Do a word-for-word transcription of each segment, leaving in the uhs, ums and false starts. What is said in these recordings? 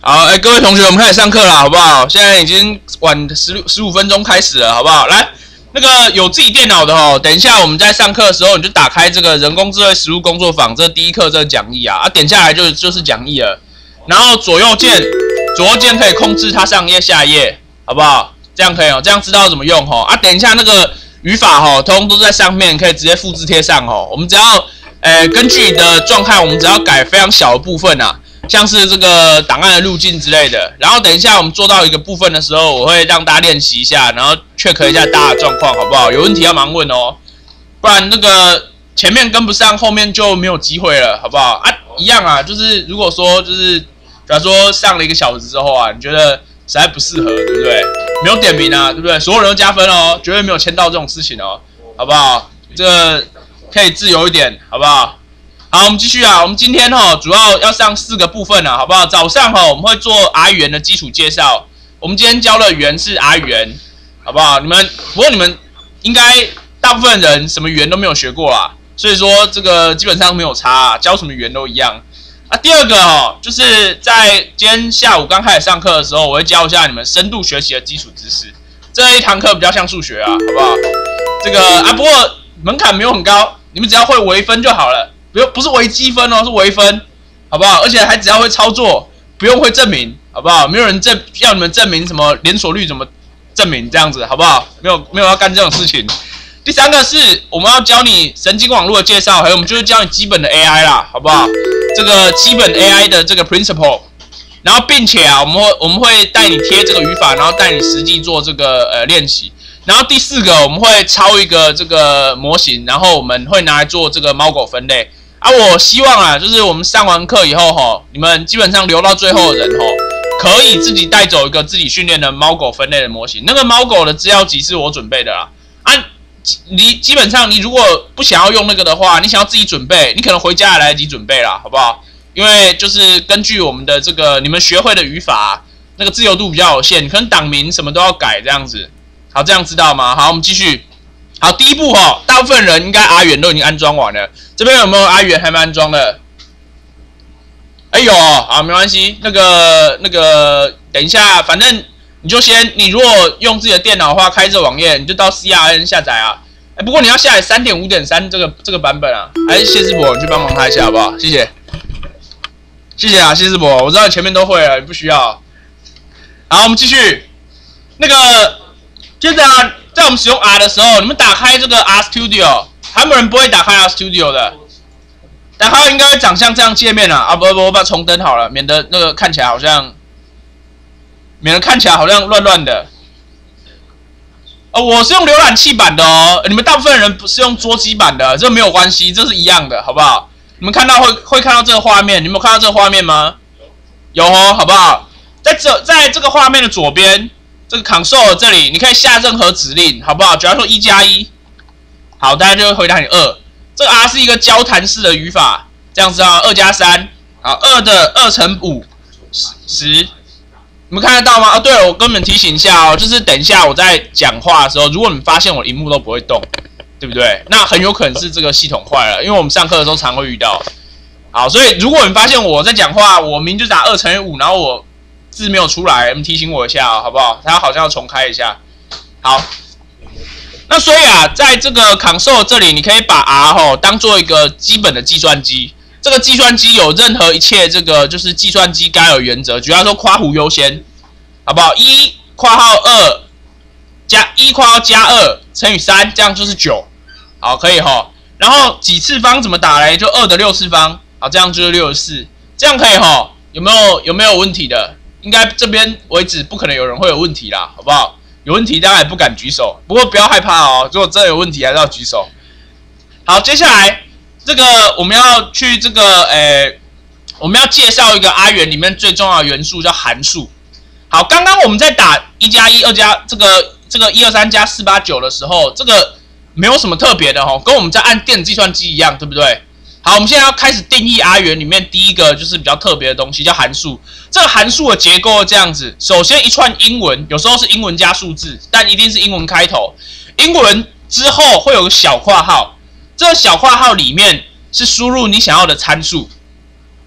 好，哎、欸，各位同学，我们开始上课了，好不好？现在已经晚十六十五分钟开始了，好不好？来，那个有自己电脑的哦，等一下我们在上课的时候，你就打开这个人工智慧实务工作坊，这第一课这个讲义啊，啊，点下来就就是讲义了。然后左右键，左右键可以控制它上页下页，好不好？这样可以哦，这样知道怎么用哦。啊，等一下那个语法哦，通通都在上面，可以直接复制贴上哦。我们只要，呃，根据你的状态，我们只要改非常小的部分啊。像是这个档案的路径之类的，然后等一下我们做到一个部分的时候，我会让大家练习一下，然后check一下大家的状况，好不好？有问题要忙问哦，不然那个前面跟不上，后面就没有机会了，好不好？啊，一样啊，就是如果说就是假如说上了一个小时之后啊，你觉得实在不适合，对不对？没有点名啊，对不对？所有人都加分哦，绝对没有签到这种事情哦，好不好？这个可以自由一点，好不好？好，我们继续啊。我们今天哈、哦、主要要上四个部分啊，好不好？早上哈、哦、我们会做 R 语言的基础介绍。我们今天教的语言是 R 语言，好不好？你们不过你们应该大部分人什么语言都没有学过啦，所以说这个基本上没有差、啊，教什么语言都一样。啊，第二个哦，就是在今天下午刚开始上课的时候，我会教一下你们深度学习的基础知识。这一堂课比较像数学啊，好不好？这个啊，不过门槛没有很高，你们只要会微分就好了。不用，不是微积分哦，是微分，好不好？而且还只要会操作，不用会证明，好不好？没有人证要你们证明什么连锁率怎么证明这样子，好不好？没有没有要干这种事情。第三个是我们要教你神经网络的介绍，还有我们就是教你基本的 A I 啦，好不好？这个基本 A I 的这个 principle， 然后并且啊，我们会我们会带你贴这个语法，然后带你实际做这个呃练习。然后第四个我们会抄一个这个模型，然后我们会拿来做这个猫狗分类。啊，我希望啊，就是我们上完课以后吼，你们基本上留到最后的人吼，可以自己带走一个自己训练的猫狗分类的模型。那个猫狗的资料集是我准备的啦。啊，你基本上你如果不想要用那个的话，你想要自己准备，你可能回家也来得及准备啦，好不好？因为就是根据我们的这个你们学会的语法、啊，那个自由度比较有限，可能档名什么都要改这样子。好，这样知道吗？好，我们继续。好，第一步哈，大部分人应该 R 语言都已经安装完了。这边有没有 R 语言还没安装的？哎有，好，没关系。那个那个，等一下，反正你就先，你如果用自己的电脑的话，开这网页，你就到 C R N 下载啊。哎，不过你要下载 三点五点三 这个这个版本啊。还是谢世博，你去帮忙他一下好不好？谢谢，谢谢啊，谢世博，我知道你前面都会了，你不需要。好，我们继续。那个，接着啊。在我们使用 R 的时候，你们打开这个 R Studio， 还有没有人不会打开 R Studio 的？打开应该会长像这样界面啊！啊不不，我把它重登好了，免得那个看起来好像，免得看起来好像乱乱的。哦，我是用浏览器版的哦，你们大部分人不是用桌机版的，这没有关系，这是一样的，好不好？你们看到会会看到这个画面，你们有看到这个画面吗？有哦，好不好？在这在这个画面的左边。这个 console 这里，你可以下任何指令，好不好？假如说一加一，好，大家就会回答你二。这个 R 是一个交谈式的语法，这样子啊，二加三，好，二的二乘五，十，你们看得到吗？啊，对了，我跟你们提醒一下哦，就是等一下我在讲话的时候，如果你们发现我荧幕都不会动，对不对？那很有可能是这个系统坏了，因为我们上课的时候常会遇到。好，所以如果你发现我在讲话，我明明就打二乘以五，然后我字没有出来，你们提醒我一下、哦，好不好？它好像要重开一下。好，那所以啊，在这个 console 这里，你可以把 R 吼当做一个基本的计算机。这个计算机有任何一切这个就是计算机该有原则，举例说括弧优先，好不好？一括号二加一括号加二乘以三，这样就是九。好，可以吼。然后几次方怎么打嘞？就二的六次方，好，这样就是六十四，这样可以吼。有没有有没有问题的？应该这边为止不可能有人会有问题啦，好不好？有问题大家也不敢举手，不过不要害怕哦。如果真的有问题，还是要举手。好，接下来这个我们要去这个诶，我们要介绍一个 R 语言里面最重要的元素叫函数。好，刚刚我们在打一加一、二加这个这个一二三加四八九的时候，这个没有什么特别的哦，跟我们在按电子计算机一样，对不对？好，我们现在要开始定义 R 语言里面第一个就是比较特别的东西，叫函数。这个函数的结构这样子，首先一串英文，有时候是英文加数字，但一定是英文开头。英文之后会有个小括号，这个小括号里面是输入你想要的参数。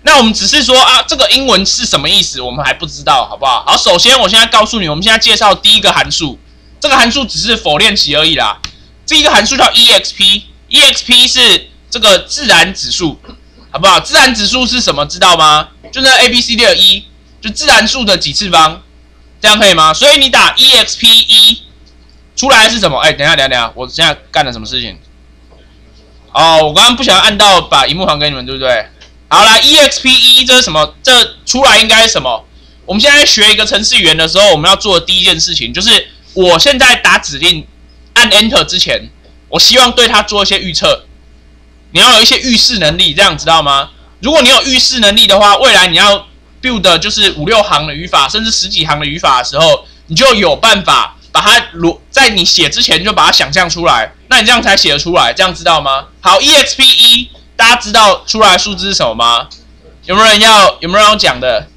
那我们只是说啊，这个英文是什么意思，我们还不知道，好不好？好，首先我现在告诉你，我们现在介绍第一个函数，这个函数只是否练习而已啦。这一个函数叫 E X P，E X P 是这个自然指数，好不好？自然指数是什么？知道吗？就那 A B C D 的 E， 就自然数的几次方，这样可以吗？所以你打 E X P 一出来是什么？哎，等一下，等一下，等一下，我现在干了什么事情？哦，我刚刚不小心按到把荧幕还给你们，对不对？好，来 E X P 一这是什么？这出来应该是什么？我们现在学一个程式语言的时候，我们要做的第一件事情就是，我现在打指令按 Enter 之前，我希望对它做一些预测。你要有一些预示能力，这样知道吗？如果你有预示能力的话，未来你要 build 就是五六行的语法，甚至十几行的语法的时候，你就有办法把它在你写之前就把它想象出来，那你这样才写得出来，这样知道吗？好 ，E X P 一。大家知道出来的数字是什么吗？有没有人要有没有人要讲的？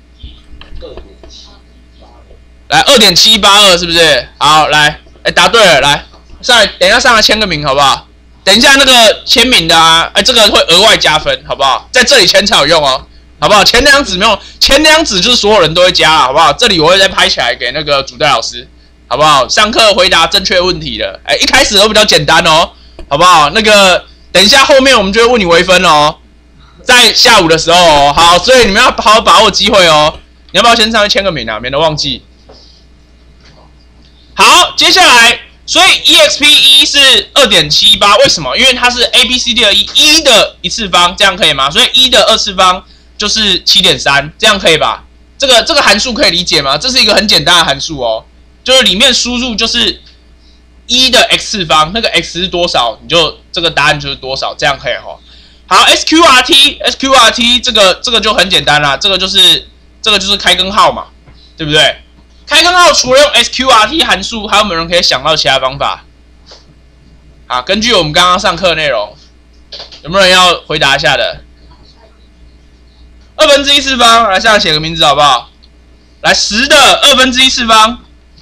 来，二点七八二是不是？好，来，哎，答对了，来，上来，等一下上来签个名好不好？等一下那个签名的啊，哎，这个会额外加分，好不好？在这里签才有用哦，好不好？前两张纸没有，前两张纸就是所有人都会加，好不好？这里我会再拍起来给那个主代老师，好不好？上课回答正确问题的，哎，一开始都比较简单哦，好不好？那个。等一下，后面我们就会问你微分哦，在下午的时候哦。好，所以你们要好好把握机会哦。你要不要先上去签个名啊，免得忘记？好，接下来，所以 E X P 一是 二点七八， 为什么？因为它是 A B C D 的一一的一次方，这样可以吗？所以一的二次方就是 七点三， 这样可以吧？这个这个函数可以理解吗？这是一个很简单的函数哦，就是里面输入就是一的 x 次方，那个 x 是多少，你就这个答案就是多少，这样可以吼。好 ，S Q R T，S Q R T 这个这个就很简单啦，这个就是这个就是开根号嘛，对不对？开根号除了用 S Q R T 函数，还有没有人可以想到其他方法？啊，根据我们刚刚上课内容，有没有人要回答一下的？二分之一次方，来下来写个名字好不好？来，十的二分之一次方。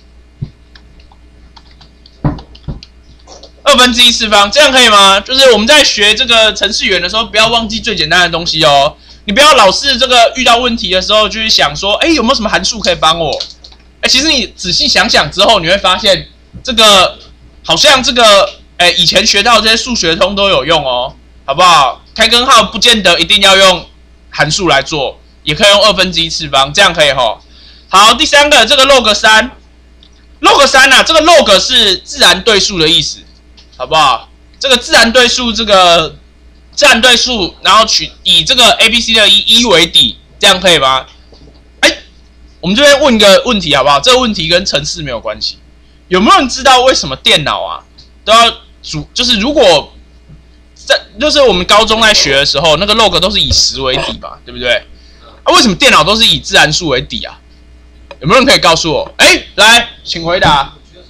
二分之一次方，这样可以吗？就是我们在学这个程式语言的时候，不要忘记最简单的东西哦。你不要老是这个遇到问题的时候，就去想说，哎，有没有什么函数可以帮我？哎，其实你仔细想想之后，你会发现这个好像这个，哎，以前学到这些数学通都有用哦，好不好？开根号不见得一定要用函数来做，也可以用二分之一次方，这样可以吼。好，第三个这个 log 三 ，log 三啊，这个 log 是自然对数的意思。好不好？这个自然对数，这个自然对数，然后取以这个 A B C 的一一为底，这样可以吗？哎，我们这边问一个问题好不好？这个问题跟程式没有关系。有没有人知道为什么电脑啊都要主？就是如果在就是我们高中在学的时候，那个 log 都是以十为底嘛，对不对？啊，为什么电脑都是以自然数为底啊？有没有人可以告诉我？哎，来，请回答。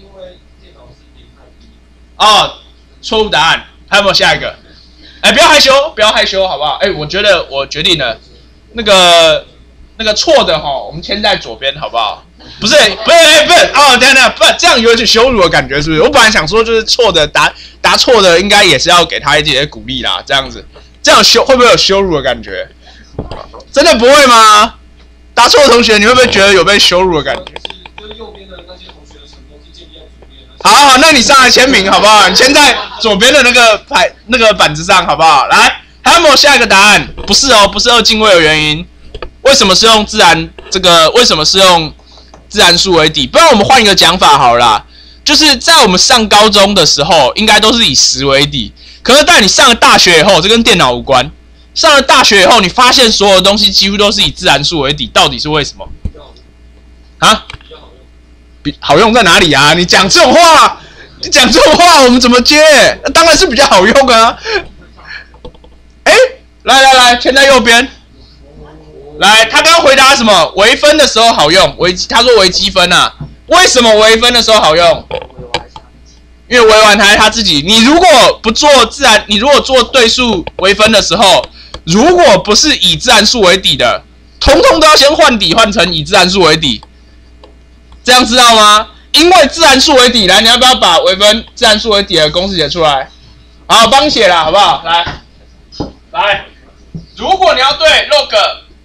哦，错误答案，还有没有下一个？哎，不要害羞，不要害羞，好不好？哎，我觉得我决定了，那个那个错的哈，我们签在左边，好不好？不是，不是，不是，哦，等等，不，这样有点羞辱的感觉，是不是？我本来想说，就是错的答答错的，应该也是要给他一些鼓励啦，这样子，这样羞会不会有羞辱的感觉？真的不会吗？答错的同学，你会不会觉得有被羞辱的感觉？好, 好，那你上来签名好不好？你签在左边的那个牌那个板子上好不好？来，还有没有下一个答案？不是哦，不是二进位的原因。为什么是用自然这个？为什么是用自然数为底？不然我们换一个讲法好了啦，就是在我们上高中的时候，应该都是以十为底。可是在你上了大学以后，这跟电脑无关。上了大学以后，你发现所有东西几乎都是以自然数为底，到底是为什么？啊？好用在哪里啊？你讲这种话，你讲这种话，我们怎么接？那当然是比较好用啊！哎，来来来，签在右边。来，他刚刚回答什么？微分的时候好用，微他说微积分啊。为什么微分的时候好用？因为微完还是他自己。你如果不做自然，你如果做对数微分的时候，如果不是以自然数为底的，通通都要先换底，换成以自然数为底。这样知道吗？因为自然数为底，来，你要不要把微分自然数为底的公式写出来？好，帮你写了，好不好？来，来，如果你要对 log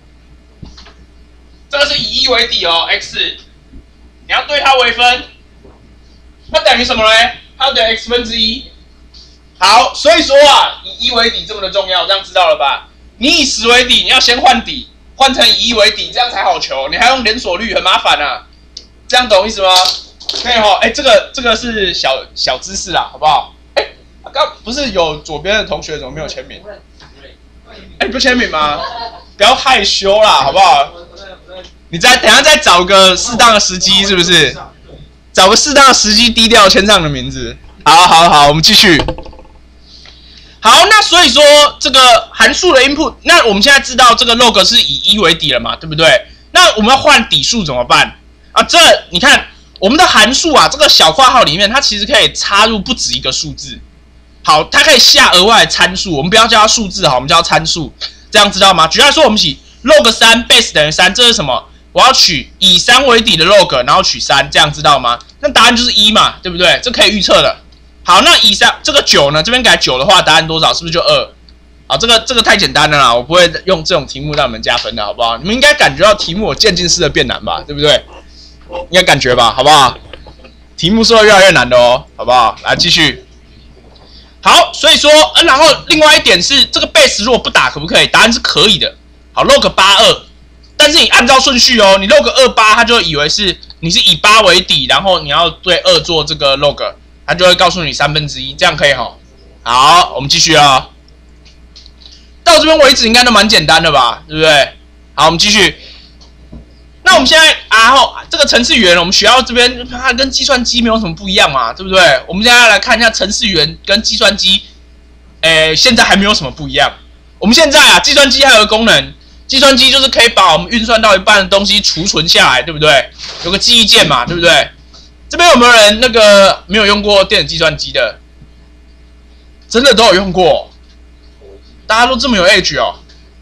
以一为底哦 ，x， 你要对它微分，它等于什么嘞？它等于 x 分之一。好，所以说啊，以一为底这么的重要，这样知道了吧？你以十为底，你要先换底，换成以一为底，这样才好求。你还用连锁率，很麻烦啊。这样懂意思吗？可以哈，哎，这个这个是小小知识啦，好不好？哎，刚不是有左边的同学怎么没有签名？哎，不签名吗？不要害羞啦，好不好？你再等一下再找个适当的时机，是不是？找个适当的时机，低调签上你的名字。好，好，好，我们继续。好，那所以说这个函数的 input， 那我们现在知道这个 log 是以一为底了嘛，对不对？那我们要换底数怎么办啊？这你看我们的函数啊，这个小括号里面它其实可以插入不止一个数字。好，它可以下额外的参数，我们不要叫它数字，好，我们叫它参数，这样知道吗？举例来说，我们取 log 三 base 等于三，这是什么？我要取以三为底的 log， 然后取三，这样知道吗？那答案就是一嘛，对不对？这可以预测的。好，那以上这个九呢？这边改九的话，答案多少？是不是就二？好，这个这个太简单了啦，我不会用这种题目让你们加分的，好不好？你们应该感觉到题目有渐进式的变难吧，对不对？应该感觉吧，好不好？题目是会越来越难的哦，好不好？来继续。好，所以说，呃，然后另外一点是，这个 base 如果不打可不可以？答案是可以的。好 ，log 八二，但是你按照顺序哦，你 log 二八，他就会以为是你是以八为底，然后你要对二做这个 log。他就会告诉你三分之一，这样可以哈。好，我们继续啊。到这边为止应该都蛮简单的吧，对不对？好，我们继续。那我们现在啊后这个程式语言，我们学校这边它跟计算机没有什么不一样嘛，对不对？我们现在来看一下程式语言跟计算机，诶，现在还没有什么不一样。我们现在啊，计算机还有个功能，计算机就是可以把我们运算到一半的东西储存下来，对不对？有个记忆键嘛，对不对？这边有没有人那个没有用过电子计算机的？真的都有用过，大家都这么有 age 哦。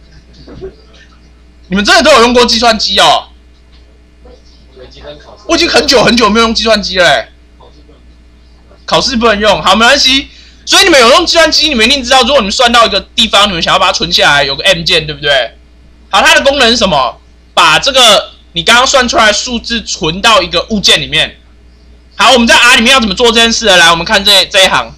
你们真的都有用过计算机哦？我已经很久很久没有用计算机了、欸。考试不能用，好，没关系。所以你们有用计算机，你们一定知道，如果你们算到一个地方，你们想要把它存下来，有个 M 键，对不对？好，它的功能是什么？把这个你刚刚算出来的数字存到一个物件里面。好，我们在 R 里面要怎么做这件事呢？来，我们看这这一行，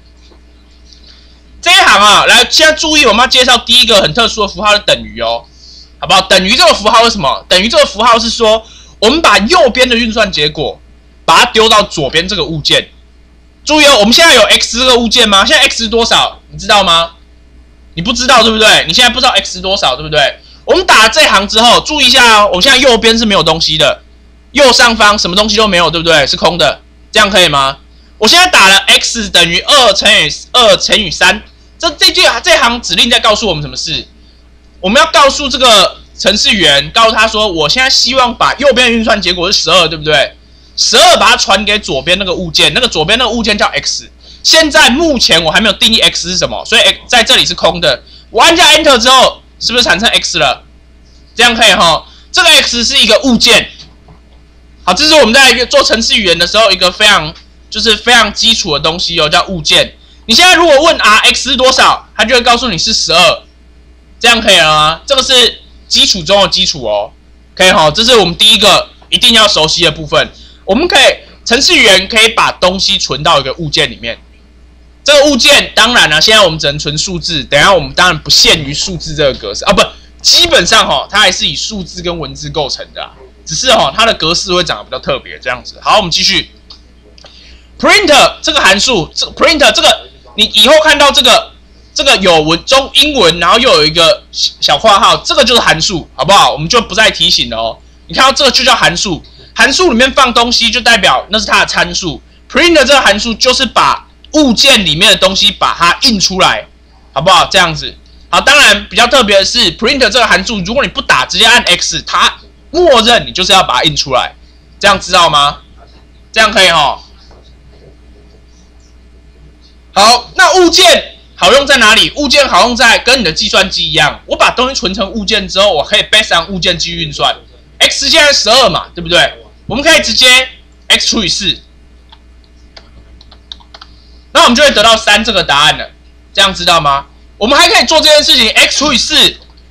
这一行啊，来，现在注意，我们要介绍第一个很特殊的符号是等于哦，好不好？等于这个符号是什么？等于这个符号是说，我们把右边的运算结果，把它丢到左边这个物件。注意哦，我们现在有 x 这个物件吗？现在 x 是多少？你知道吗？你不知道对不对？你现在不知道 x 是多少对不对？我们打了这一行之后，注意一下哦，我们现在右边是没有东西的。右上方什么东西都没有，对不对？是空的，这样可以吗？我现在打了 x 等于二乘以二乘以三，这这句这行指令在告诉我们什么事？我们要告诉这个程式员，告诉他说，我现在希望把右边的运算结果是十二，对不对？十二把它传给左边那个物件，那个左边那个物件叫 x。现在目前我还没有定义 x 是什么，所以 x 在这里是空的。我按下 Enter 之后，是不是产生 x 了？这样可以哈？这个 x 是一个物件。好，这是我们在做程式语言的时候一个非常就是非常基础的东西哦，叫物件。你现在如果问 R x 是多少，它就会告诉你是十二，这样可以了吗？这个是基础中的基础哦，可以哈，这是我们第一个一定要熟悉的部分。我们可以程式语言可以把东西存到一个物件里面，这个物件当然了，现在我们只能存数字，等一下我们当然不限于数字这个格式啊，不，基本上哈，它还是以数字跟文字构成的啊。只是哦，它的格式会长得比较特别，这样子。好，我们继续。print 这个函数，这 print 这个，你以后看到这个这个有文中英文，然后又有一个小括号，这个就是函数，好不好？我们就不再提醒了哦。你看到这个就叫函数，函数里面放东西就代表那是它的参数。print 这个函数就是把物件里面的东西把它印出来，好不好？这样子。好，当然比较特别的是 print 这个函数，如果你不打，直接按 x， 它默认你就是要把它印出来，这样知道吗？这样可以齁。好，那物件好用在哪里？物件好用在跟你的计算机一样，我把东西存成物件之后，我可以 based on 物件继续运算。x 现在十二嘛，对不对？我们可以直接 x 除以四，那我们就会得到三这个答案了。这样知道吗？我们还可以做这件事情 ，x 除以四，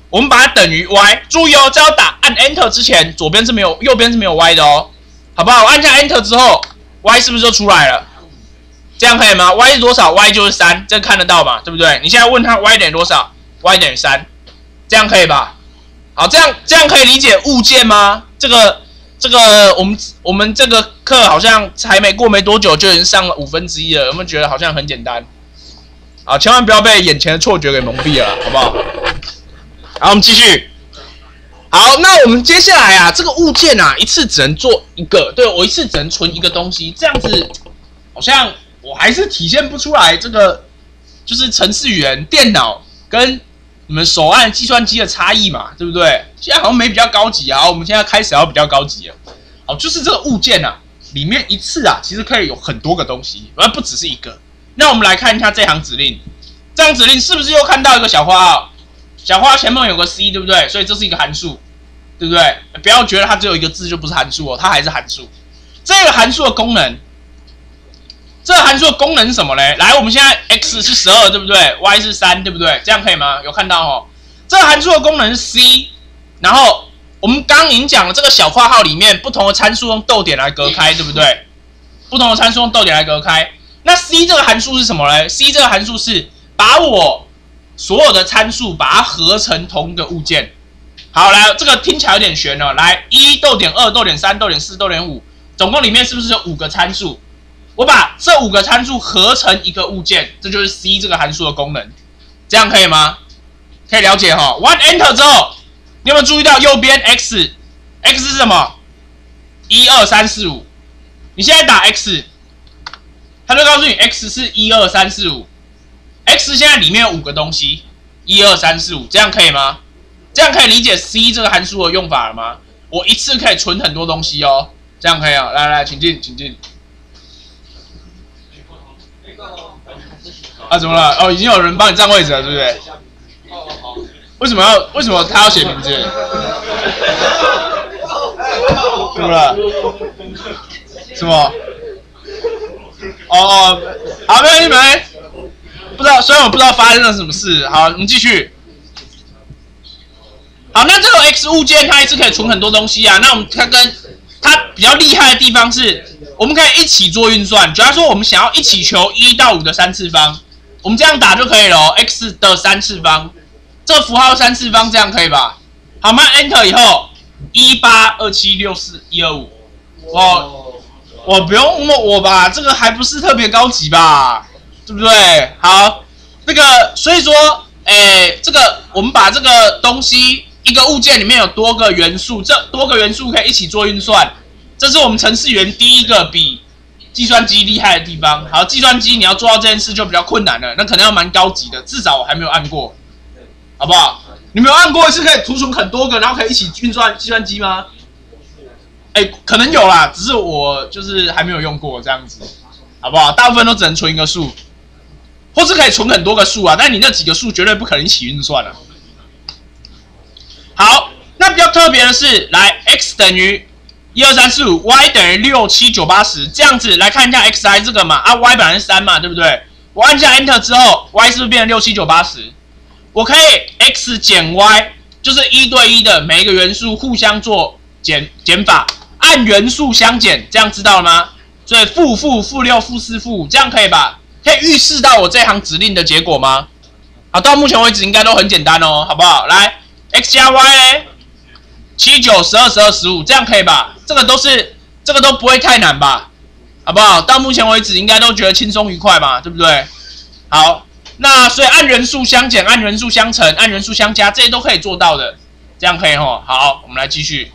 我们把它等于 y， 注意哦，这要打按 Enter 之前，左边是没有，右边是没有 y 的哦，好不好？我按下 Enter 之后 ，y 是不是就出来了？这样可以吗 ？y 是多少 ？y 就是三，这看得到嘛？对不对？你现在问他 y 等于多少 ？y 等于三，这样可以吧？好，这样这样可以理解物件吗？这个这个我们我们这个课好像还没过没多久就已经上了五分之一了，有没有觉得好像很简单？啊，千万不要被眼前的错觉给蒙蔽了，好不好？好，我们继续。好，那我们接下来啊，这个物件啊，一次只能做一个，对我一次只能存一个东西，这样子好像我还是体现不出来这个就是程式语言、电脑跟你们手按计算机的差异嘛，对不对？现在好像没比较高级啊，我们现在开始要比较高级了。好，就是这个物件啊，里面一次啊，其实可以有很多个东西，而不只是一个。那我们来看一下这行指令，这行指令是不是又看到一个小括号？小括号前面有个 c， 对不对？所以这是一个函数，对不对？不要觉得它只有一个字就不是函数哦，它还是函数。这个函数的功能，这个函数的功能是什么呢？来，我们现在 x 是十二，对不对 ？y 是三，对不对？这样可以吗？有看到哦？这个函数的功能是 c， 然后我们刚刚已经讲了，这个小括号里面不同的参数用逗点来隔开，对不对？不同的参数用逗点来隔开。那 c 这个函数是什么呢 ？c 这个函数是把我所有的参数把它合成同一个物件。好，来，这个听起来有点悬了。来，一逗点二逗点三逗点四逗点五，总共里面是不是有五个参数？我把这五个参数合成一个物件，这就是 c 这个函数的功能。这样可以吗？可以了解哈。按 Enter 之后，你有没有注意到右边 x x 是什么？一二三四五。你现在打 x， 它就告诉你 x 是一二三四五。x 现在里面有五个东西，一二三四五，这样可以吗？这样可以理解 c 这个函数的用法了吗？我一次可以存很多东西哦，这样可以啊。来来，请进，请进。啊，怎么了？哦，已经有人帮你占位置了，对不对？为什么要为什么他要写名字？怎么了？什么？哦哦，好，没关系，没关系。不知道，虽然我不知道发生了什么事。好，我们继续。好，那这个 x 物件它一次可以存很多东西啊。那我们它跟它比较厉害的地方是，我们可以一起做运算。假如说我们想要一起求一到五的三次方，我们这样打就可以了、哦。x 的三次方，这个符号三次方，这样可以吧？好，我们 Enter 以后，一八二七六四一二五，我我不用问我吧，这个还不是特别高级吧？对不对？好，这个所以说，哎，这个我们把这个东西一个物件里面有多个元素，这多个元素可以一起做运算，这是我们程式员第一个比计算机厉害的地方。好，计算机你要做到这件事就比较困难了，那可能要蛮高级的，至少我还没有按过，好不好？你没有按过是可以储存很多个，然后可以一起运算计算机吗？哎，可能有啦，只是我就是还没有用过这样子，好不好？大部分都只能存一个数。或是可以存很多个数啊，但你那几个数绝对不可能一起运算了、啊。好，那比较特别的是，来 x 等于一二三四五 ，y 等于六七九八十，这样子来看一下 x 还是这个嘛，啊 y 本来是三嘛，对不对？我按下 Enter 之后 ，y 是不是变成六七九八十？我可以 x 减 y， 就是一对一的每一个元素互相做减减法，按元素相减，这样知道了吗？所以负负负六负四负五，这样可以吧？可以预示到我这行指令的结果吗？好，到目前为止应该都很简单哦，好不好？来 ，x 加 y 嘞，七九十二十二十五，这样可以吧？这个都是这个都不会太难吧？好不好？到目前为止应该都觉得轻松愉快嘛，对不对？好，那所以按元素相减、按元素相乘、按元素相加，这些都可以做到的，这样可以吼。好，我们来继续。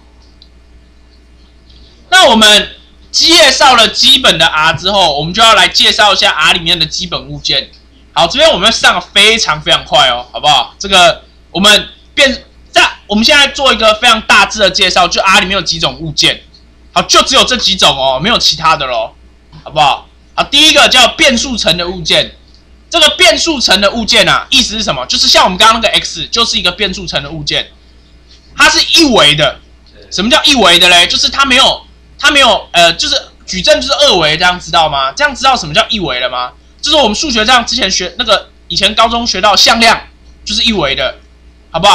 那我们介绍了基本的 R 之后，我们就要来介绍一下 R 里面的基本物件。好，这边我们上非常非常快哦，好不好？这个我们变在我们现在做一个非常大致的介绍，就 R 里面有几种物件。好，就只有这几种哦，没有其他的咯，好不好？好，第一个叫变数层的物件。这个变数层的物件啊，意思是什么？就是像我们刚刚那个 x， 就是一个变数层的物件，它是一维的。什么叫一维的嘞？就是它没有。它没有，呃，就是矩阵就是二维，这样知道吗？这样知道什么叫一维了吗？就是我们数学这样之前学那个以前高中学到向量就是一维的，好不好？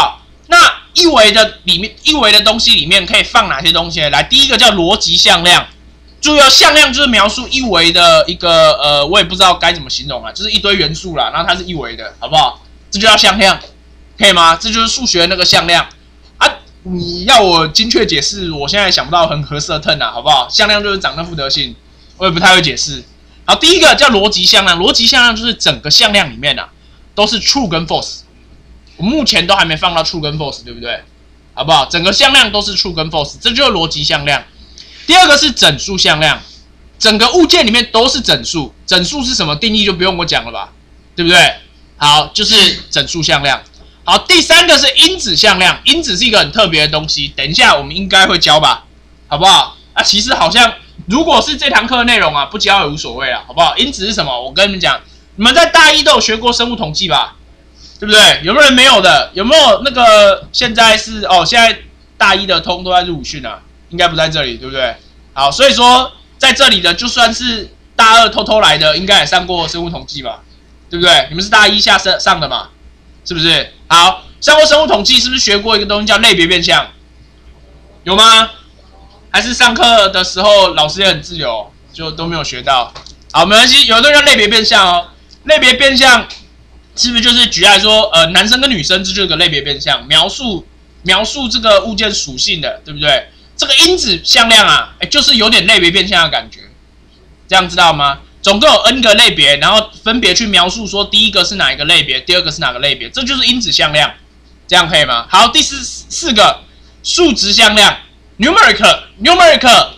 那一维的里面，一维的东西里面可以放哪些东西呢？来，第一个叫逻辑向量。注意哦，向量就是描述一维的一个呃，我也不知道该怎么形容啊，就是一堆元素啦，然后它是一维的，好不好？这就叫向量，可以吗？这就是数学的那个向量啊。你要我精确解释，我现在想不到很合适的 term 啊，好不好？向量就是长那副德性，我也不太会解释。好，第一个叫逻辑向量，逻辑向量就是整个向量里面啊，都是 true 跟 false。我目前都还没放到 true 跟 false， 对不对？好不好？整个向量都是 true 跟 false， 这就是逻辑向量。第二个是整数向量，整个物件里面都是整数。整数是什么定义就不用我讲了吧，对不对？好，就是整数向量。好，第三个是因子向量，因子是一个很特别的东西，等一下我们应该会教吧，好不好？啊，其实好像如果是这堂课的内容啊，不教也无所谓啊，好不好？因子是什么？我跟你们讲，你们在大一都有学过生物统计吧？对不对？有没有人没有的？有没有那个现在是哦？现在大一的通都在入伍训啊，应该不在这里，对不对？好，所以说在这里的就算是大二偷偷来的，应该也上过生物统计吧？对不对？你们是大一下上上的嘛？是不是？好，上过生物统计，是不是学过一个东西叫类别变相？有吗？还是上课的时候老师也很自由，就都没有学到？好，没关系，有的东西叫类别变相哦。类别变相是不是就是举例来说，呃，男生跟女生这就是个类别变相，描述描述这个物件属性的，对不对？这个因子向量啊，哎，就是有点类别变相的感觉，这样知道吗？总共有 n 个类别，然后分别去描述说第一个是哪一个类别，第二个是哪个类别，这就是因子向量，这样可以吗？好，第四四个数值向量 ，numeric numeric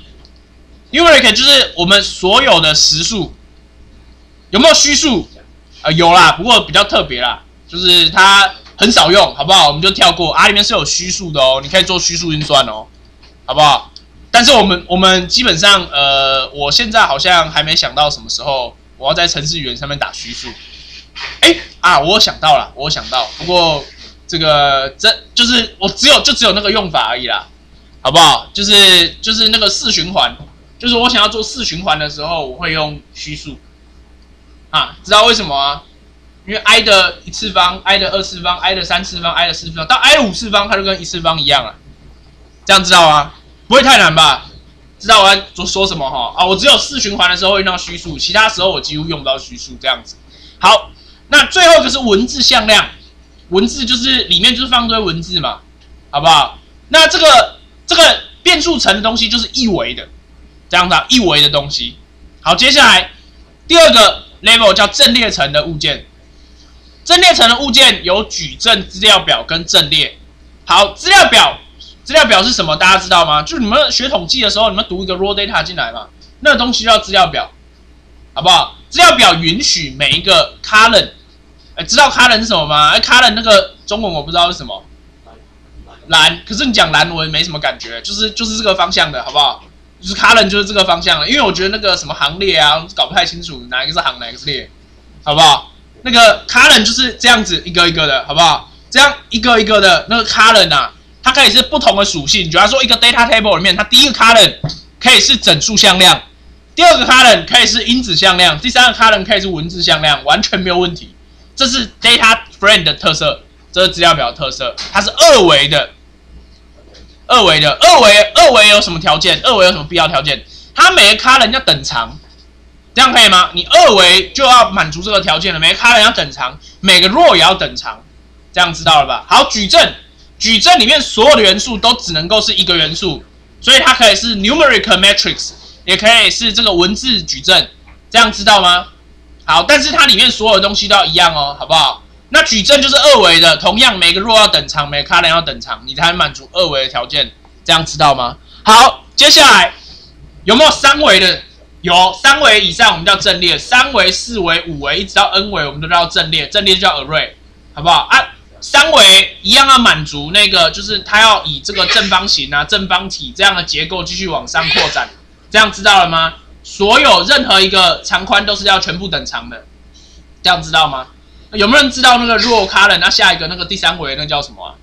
numeric 就是我们所有的实数，有没有虚数？呃，有啦，不过比较特别啦，就是它很少用，好不好？我们就跳过啊，里面是有虚数的哦，你可以做虚数运算哦，好不好？但是我们我们基本上，呃，我现在好像还没想到什么时候我要在程式语言上面打虚数。哎啊，我想到了，我想到，不过这个这就是我只有就只有那个用法而已啦，好不好？就是就是那个四循环，就是我想要做四循环的时候，我会用虚数。啊，知道为什么啊？因为 i 的一次方、i 的二次方、i 的三次方、i 的四次方，到 i 的五次方，它就跟一次方一样了。这样知道吗？不会太难吧？知道我在说什么哈？啊，我只有四循环的时候会用到虚数，其他时候我几乎用不到虚数。这样子。好，那最后一个是文字向量，文字就是里面就是放堆文字嘛，好不好？那这个这个变数层的东西就是一维的，这样子啊，一维的东西。好，接下来第二个 level 叫阵列层的物件。阵列层的物件有矩阵资料表跟阵列。好，资料表，资料表是什么？大家知道吗？就是你们学统计的时候，你们读一个 raw data 进来嘛，那个东西叫资料表，好不好？资料表允许每一个 column， 哎，知道 column 是什么吗？哎 ，column 那个中文我不知道是什么，栏。可是你讲栏我也没什么感觉，就是就是这个方向的，好不好？就是 column 就是这个方向的，因为我觉得那个什么行列啊，搞不太清楚哪一个是行，哪一个是列，好不好？那个 column 就是这样子一个一个的，好不好？这样一个一个的那个 column 啊，它可以是不同的属性。比方说一个 data table 里面，它第一个 column 可以是整数向量，第二个 column 可以是因子向量，第三个 column 可以是文字向量，完全没有问题。这是 data frame 的特色，这是资料表的特色，它是二维的。二维的，二维二维有什么条件？二维有什么必要条件？它每个 column 要等长，这样可以吗？你二维就要满足这个条件了，每个 column 要等长，每个 row 也要等长，这样知道了吧？好，矩阵，矩阵里面所有的元素都只能够是一个元素，所以它可以是 numeric matrix， 也可以是这个文字矩阵，这样知道吗？好，但是它里面所有的东西都要一样哦，好不好？那矩阵就是二维的，同样每个 row 要等长，每个 column 要等长，你才能满足二维的条件，这样知道吗？好，接下来有没有三维的？有，三维以上我们叫阵列，三维、四维、五维一直到 n 维我们都叫阵列，阵列就叫 array， 好不好啊？三维一样要满足那个，就是它要以这个正方形啊、正方体这样的结构继续往上扩展，这样知道了吗？所有任何一个长宽都是要全部等长的，这样知道吗？有没有人知道那个 row column？ 那下一个那个第三维那叫什么啊？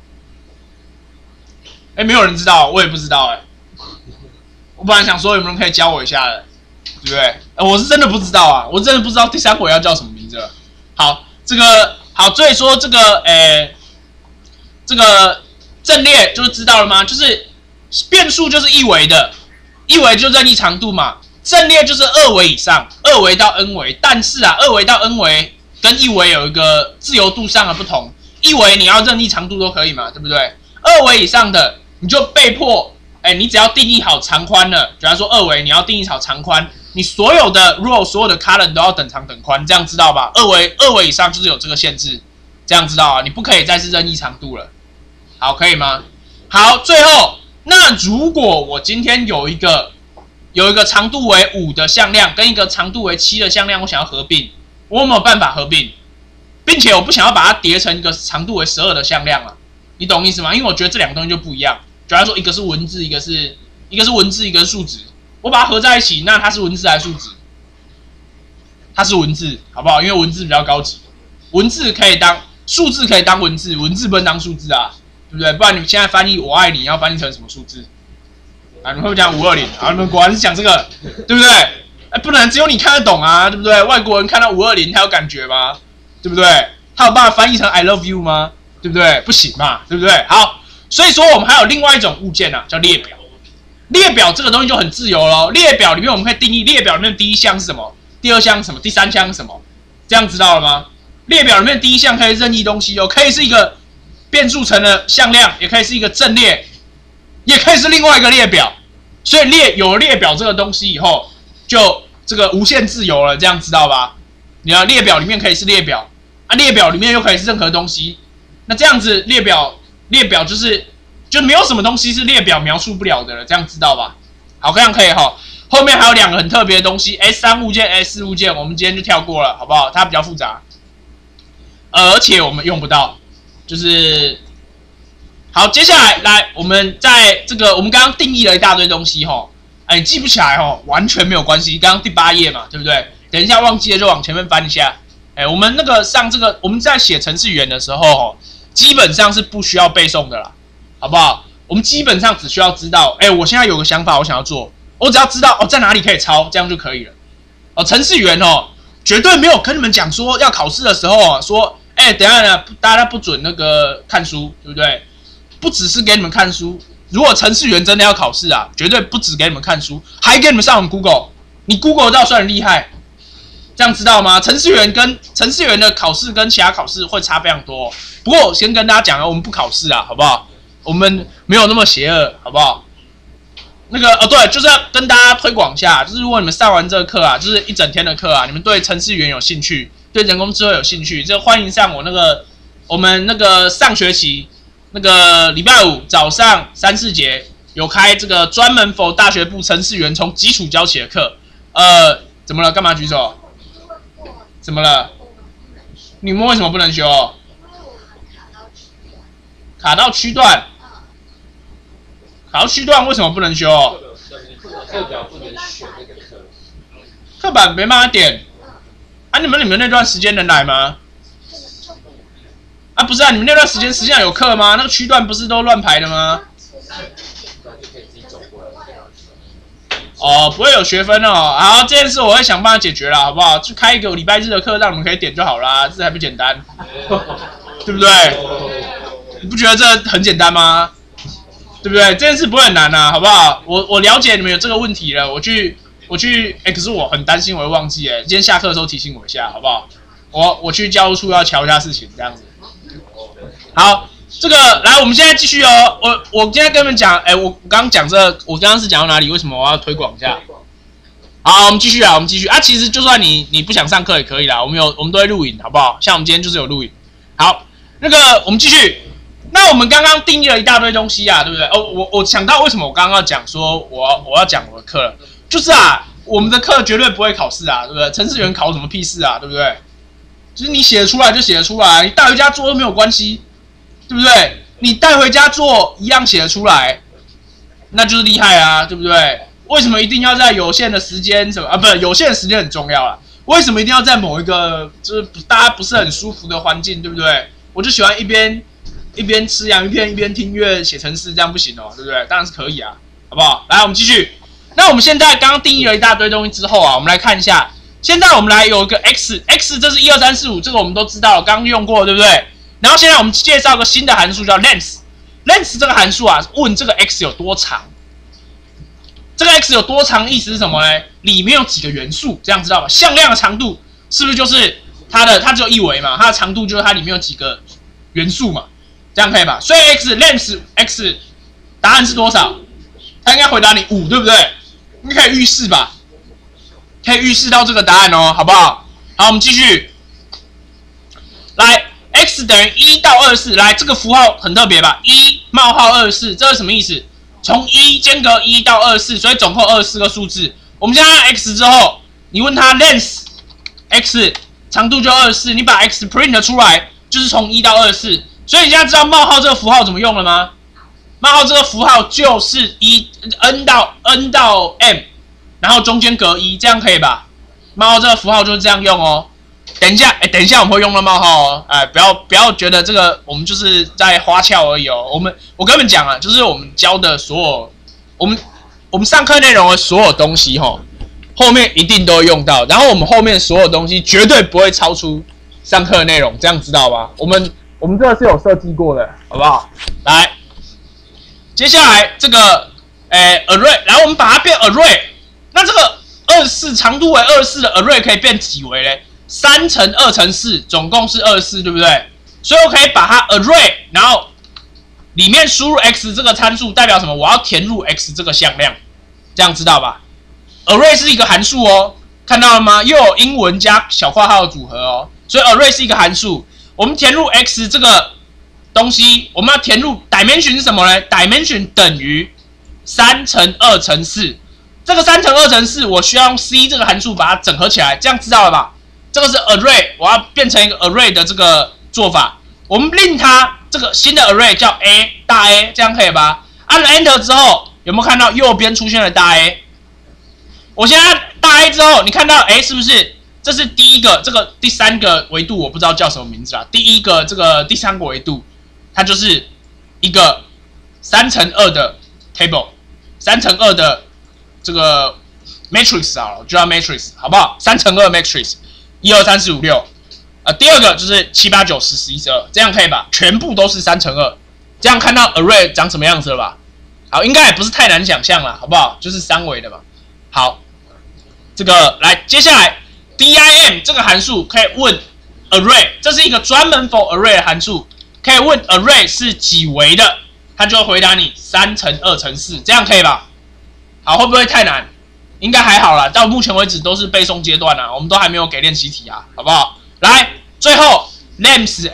哎，没有人知道，我也不知道哎。我本来想说有没有人可以教我一下的，对不对？呃，我是真的不知道啊，我真的不知道第三维要叫什么名字了。好，这个好，所以说这个诶， 这个阵列就是知道了吗？就是变数就是一维的，一维就任意长度嘛。阵列就是二维以上，二维到 n 维。但是啊，二维到 n 维跟一维有一个自由度上的不同。一维你要任意长度都可以嘛，对不对？二维以上的你就被迫，哎，你只要定义好长宽了。假如说二维你要定义好长宽，你所有的 row 所有的 column 都要等长等宽，这样知道吧？二维二维以上就是有这个限制，这样知道啊？你不可以再是任意长度了。好，可以吗？好，最后，那如果我今天有一个有一个长度为五的向量跟一个长度为七的向量，我想要合并，我有没有办法合并？并且我不想要把它叠成一个长度为十二的向量啊，你懂意思吗？因为我觉得这两个东西就不一样。假如说一个是文字，一个是一个是文字，一个是数值，我把它合在一起，那它是文字还是数值？它是文字，好不好？因为文字比较高级，文字可以当数字，可以当文字，文字不能当数字啊，对不对？不然你们现在翻译我爱你要翻译成什么数字？啊，你们会不会讲五二零？啊，你们果然是讲这个，对不对？哎，不能只有你看得懂啊，对不对？外国人看到五二零，他有感觉吗？对不对？他有办法翻译成 I love you 吗？对不对？不行嘛，对不对？好，所以说我们还有另外一种物件啊，叫列表。列表这个东西就很自由咯。列表里面我们可以定义列表里面的第一项是什么，第二项是什么，第三项是什么，这样知道了吗？列表里面的第一项可以任意东西哦，可以是一个变数成的向量，也可以是一个阵列，也可以是另外一个列表。所以列有了列表这个东西以后，就这个无限自由了，这样知道吧？你的列表里面可以是列表啊，列表里面又可以是任何东西。那这样子列表列表就是就没有什么东西是列表描述不了的了，这样知道吧？好，这样可以哈。后面还有两个很特别的东西 ，S 三 物件、S 四 物件，我们今天就跳过了，好不好？它比较复杂，而且我们用不到，就是好。接下来来，我们在这个我们刚刚定义了一大堆东西哈，哎，你记不起来哈，完全没有关系。刚刚第八页嘛，对不对？等一下忘记了就往前面翻一下。哎，我们那个上这个我们在写程式语言的时候哈，基本上是不需要背诵的啦，好不好？我们基本上只需要知道，哎，我现在有个想法，我想要做，我只要知道哦在哪里可以抄，这样就可以了。哦，程式语言哦，绝对没有跟你们讲说要考试的时候啊，说，哎，等一下呢，大家不准那个看书，对不对？不只是给你们看书，如果程式语言真的要考试啊，绝对不只给你们看书，还给你们上网 Google， 你 Google 到算很厉害。这样知道吗？程序员跟程序员的考试跟其他考试会差非常多、哦。不过我先跟大家讲啊，我们不考试啊，好不好？我们没有那么邪恶，好不好？那个哦，对，就是要跟大家推广一下，就是如果你们上完这个课啊，就是一整天的课啊，你们对程序员有兴趣，对人工智慧有兴趣，就欢迎上我那个我们那个上学期那个礼拜五早上三四节有开这个专门 for 大学部程序员从基础教起的课。呃，怎么了？干嘛举手？怎么了？你们为什么不能修？卡到区段，卡到区段为什么不能修？ 课表不能选那个课， 课本没办法点。啊，你们你们那段时间能来吗？啊，不是啊，你们那段时间实际上有课吗？那个区段不是都乱排的吗？哦，不会有学分哦。好，这件事我会想办法解决啦，好不好？就开一个礼拜日的课，让你们可以点就好啦，这还不简单，对不对？你不觉得这很简单吗？对不对？这件事不会很难啊，好不好？我我了解你们有这个问题了，我去我去，哎，可是我很担心我会忘记，哎，今天下课的时候提醒我一下，好不好？我我去教务处要瞧一下事情，这样子。好。这个来，我们现在继续哦。我我今天跟你们讲，哎，我刚刚讲这个，我刚刚是讲到哪里？为什么我要推广一下？好，我们继续啊，我们继续啊。其实就算你你不想上课也可以啦，我们有我们都会录影，好不好？像我们今天就是有录影。好，那个我们继续。那我们刚刚定义了一大堆东西啊，对不对？哦，我我想到为什么我刚刚要讲说我要我要讲我的课了，就是啊，我们的课绝对不会考试啊，对不对？程式员考什么屁事啊，对不对？就是你写得出来就写得出来，你带回家做都没有关系。对不对？你带回家做一样写得出来，那就是厉害啊，对不对？为什么一定要在有限的时间什么啊？不是有限的时间很重要啦。为什么一定要在某一个就是大家不是很舒服的环境，对不对？我就喜欢一边一边吃洋芋片一边听音乐写程式，这样不行哦，对不对？当然是可以啊，好不好？来，我们继续。那我们现在刚刚定义了一大堆东西之后啊，我们来看一下。现在我们来有一个 x，x 这是一二三四五，这个我们都知道了，刚刚用过，对不对？ 然后现在我们介绍个新的函数叫 length。length 这个函数啊，问这个 x 有多长。这个 x 有多长意思是什么呢？里面有几个元素，这样知道吧？向量的长度是不是就是它的？它只有一维嘛，它的长度就是它里面有几个元素嘛，这样可以吧？所以 x length x 答案是多少？它应该回答你五，对不对？你可以预示吧？可以预示到这个答案哦，好不好？好，我们继续。来 ，x 等于一到二十四，来，这个符号很特别吧？一冒号二十四，这是什么意思？从一间隔一到二十四，所以总共二十四个数字。我们现在按 x 之后，你问它 length x 长度就二十四，你把 x print 出来，就是从一到二十四。所以你现在知道冒号这个符号怎么用了吗？冒号这个符号就是一 n 到 n 到 m， 然后中间隔一，这样可以吧？冒号这个符号就是这样用哦。等一下，哎，等一下我们会用到冒号哦，哎，不要不要觉得这个我们就是在花俏而已哦。我们我跟你们讲啊，就是我们教的所有，我们我们上课内容的所有东西哈、哦，后面一定都会用到。然后我们后面所有东西绝对不会超出上课的内容，这样知道吧？我们我们这个是有设计过的，好不好？来，接下来这个诶 array， 然后我们把它变 array， 那这个二十四长度为二十四的 array 可以变几维嘞？三乘二乘四，总共是二十四，对不对？所以我可以把它 array， 然后里面输入 x 这个参数，代表什么？我要填入 x 这个向量，这样知道吧 ？array 是一个函数哦，看到了吗？又有英文加小括号的组合哦，所以 array 是一个函数。我们填入 x 这个东西，我们要填入 dimension 是什么呢 ？dimension 等于三乘二乘四，这个三乘二乘四，我需要用 c 这个函数把它整合起来，这样知道了吧？这个是 array， 我要变成一个 array 的这个做法。我们令它这个新的 array 叫 A 大 A， 这样可以吧？按了 Enter 之后，有没有看到右边出现了大 A？ 我现在按大 A 之后，你看到哎，是不是？这是第一个，这个第三个维度我不知道叫什么名字啦。第一个这个第三个维度，它就是一个三乘二的 table， 三乘二的这个 matrix 好了，就叫 matrix 好不好？三乘二 matrix。一二三四五六，呃，第二个就是七八九十十一十二，这样可以吧？全部都是三乘二，这样看到 array 长什么样子了吧？好，应该也不是太难想象了，好不好？就是三维的嘛。好，这个来，接下来 dim 这个函数可以问 array， 这是一个专门 for array 的函数，可以问 array 是几维的，它就会回答你三乘二乘四，这样可以吧？好，会不会太难？应该还好啦，到目前为止都是背诵阶段啦，我们都还没有给练习题啊，好不好？来，最后 length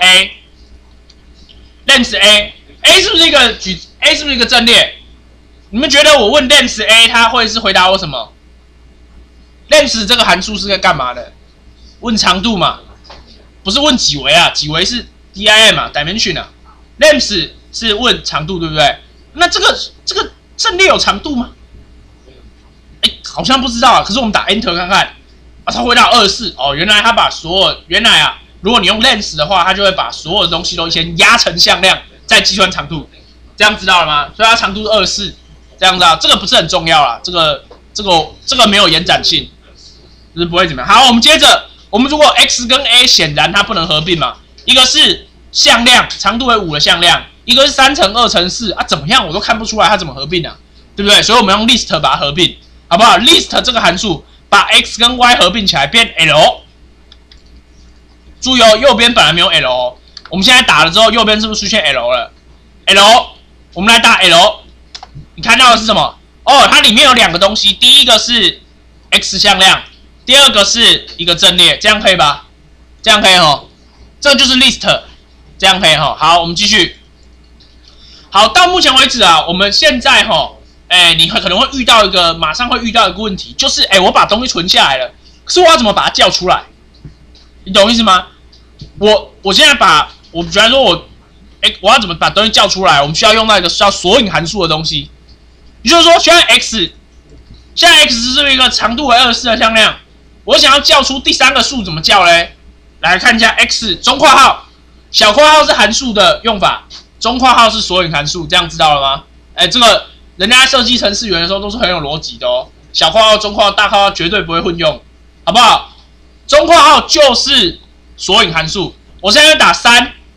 a，length a，a 是不是一个举 a 是不是一个阵列？你们觉得我问 length a， 它会是回答我什么 ？length 这个函数是在干嘛的？问长度嘛，不是问几维啊，几维是 dim 啊 ，dimension 啊 ，length 是问长度，对不对？那这个这个阵列有长度吗？好像不知道啊，可是我们打 Enter 看看，啊，它回答二十四哦，原来它把所有原来啊，如果你用 length 的话，它就会把所有的东西都先压成向量，再计算长度，这样知道了吗？所以它长度是二十四，这样子啊，这个不是很重要啦，这个这个这个没有延展性，就是不会怎么样。好，我们接着，我们如果 x 跟 a 显然它不能合并嘛，一个是向量，长度为五的向量，一个是三乘二乘四啊，怎么样我都看不出来它怎么合并啊，对不对？所以我们用 list 把它合并。好不好 ？list 这个函数把 x 跟 y 合并起来变 l。注意哦，右边本来没有 l， 哦，我们现在打了之后，右边是不是出现 l 了 ？l， 我们来打 l， 你看到的是什么？哦，它里面有两个东西，第一个是 x 向量，第二个是一个阵列，这样可以吧？这样可以吼，这就是 list， 这样可以吼。好，我们继续。好，到目前为止啊，我们现在吼。哎，你可能会遇到一个，马上会遇到一个问题，就是哎，我把东西存下来了，可是我要怎么把它叫出来？你懂我意思吗？我我现在把，我比方说我，哎，我要怎么把东西叫出来？我们需要用到一个需要索引函数的东西，也就是说，现在 x， 现在 x 是一个长度为二十四的向量，我想要叫出第三个数怎么叫嘞？来看一下 x 中括号，小括号是函数的用法，中括号是索引函数，这样知道了吗？哎，这个。人家在设计程式员的时候都是很有逻辑的哦，小括号、中括号、大括号绝对不会混用，好不好？中括号就是索引函数，我现在打三，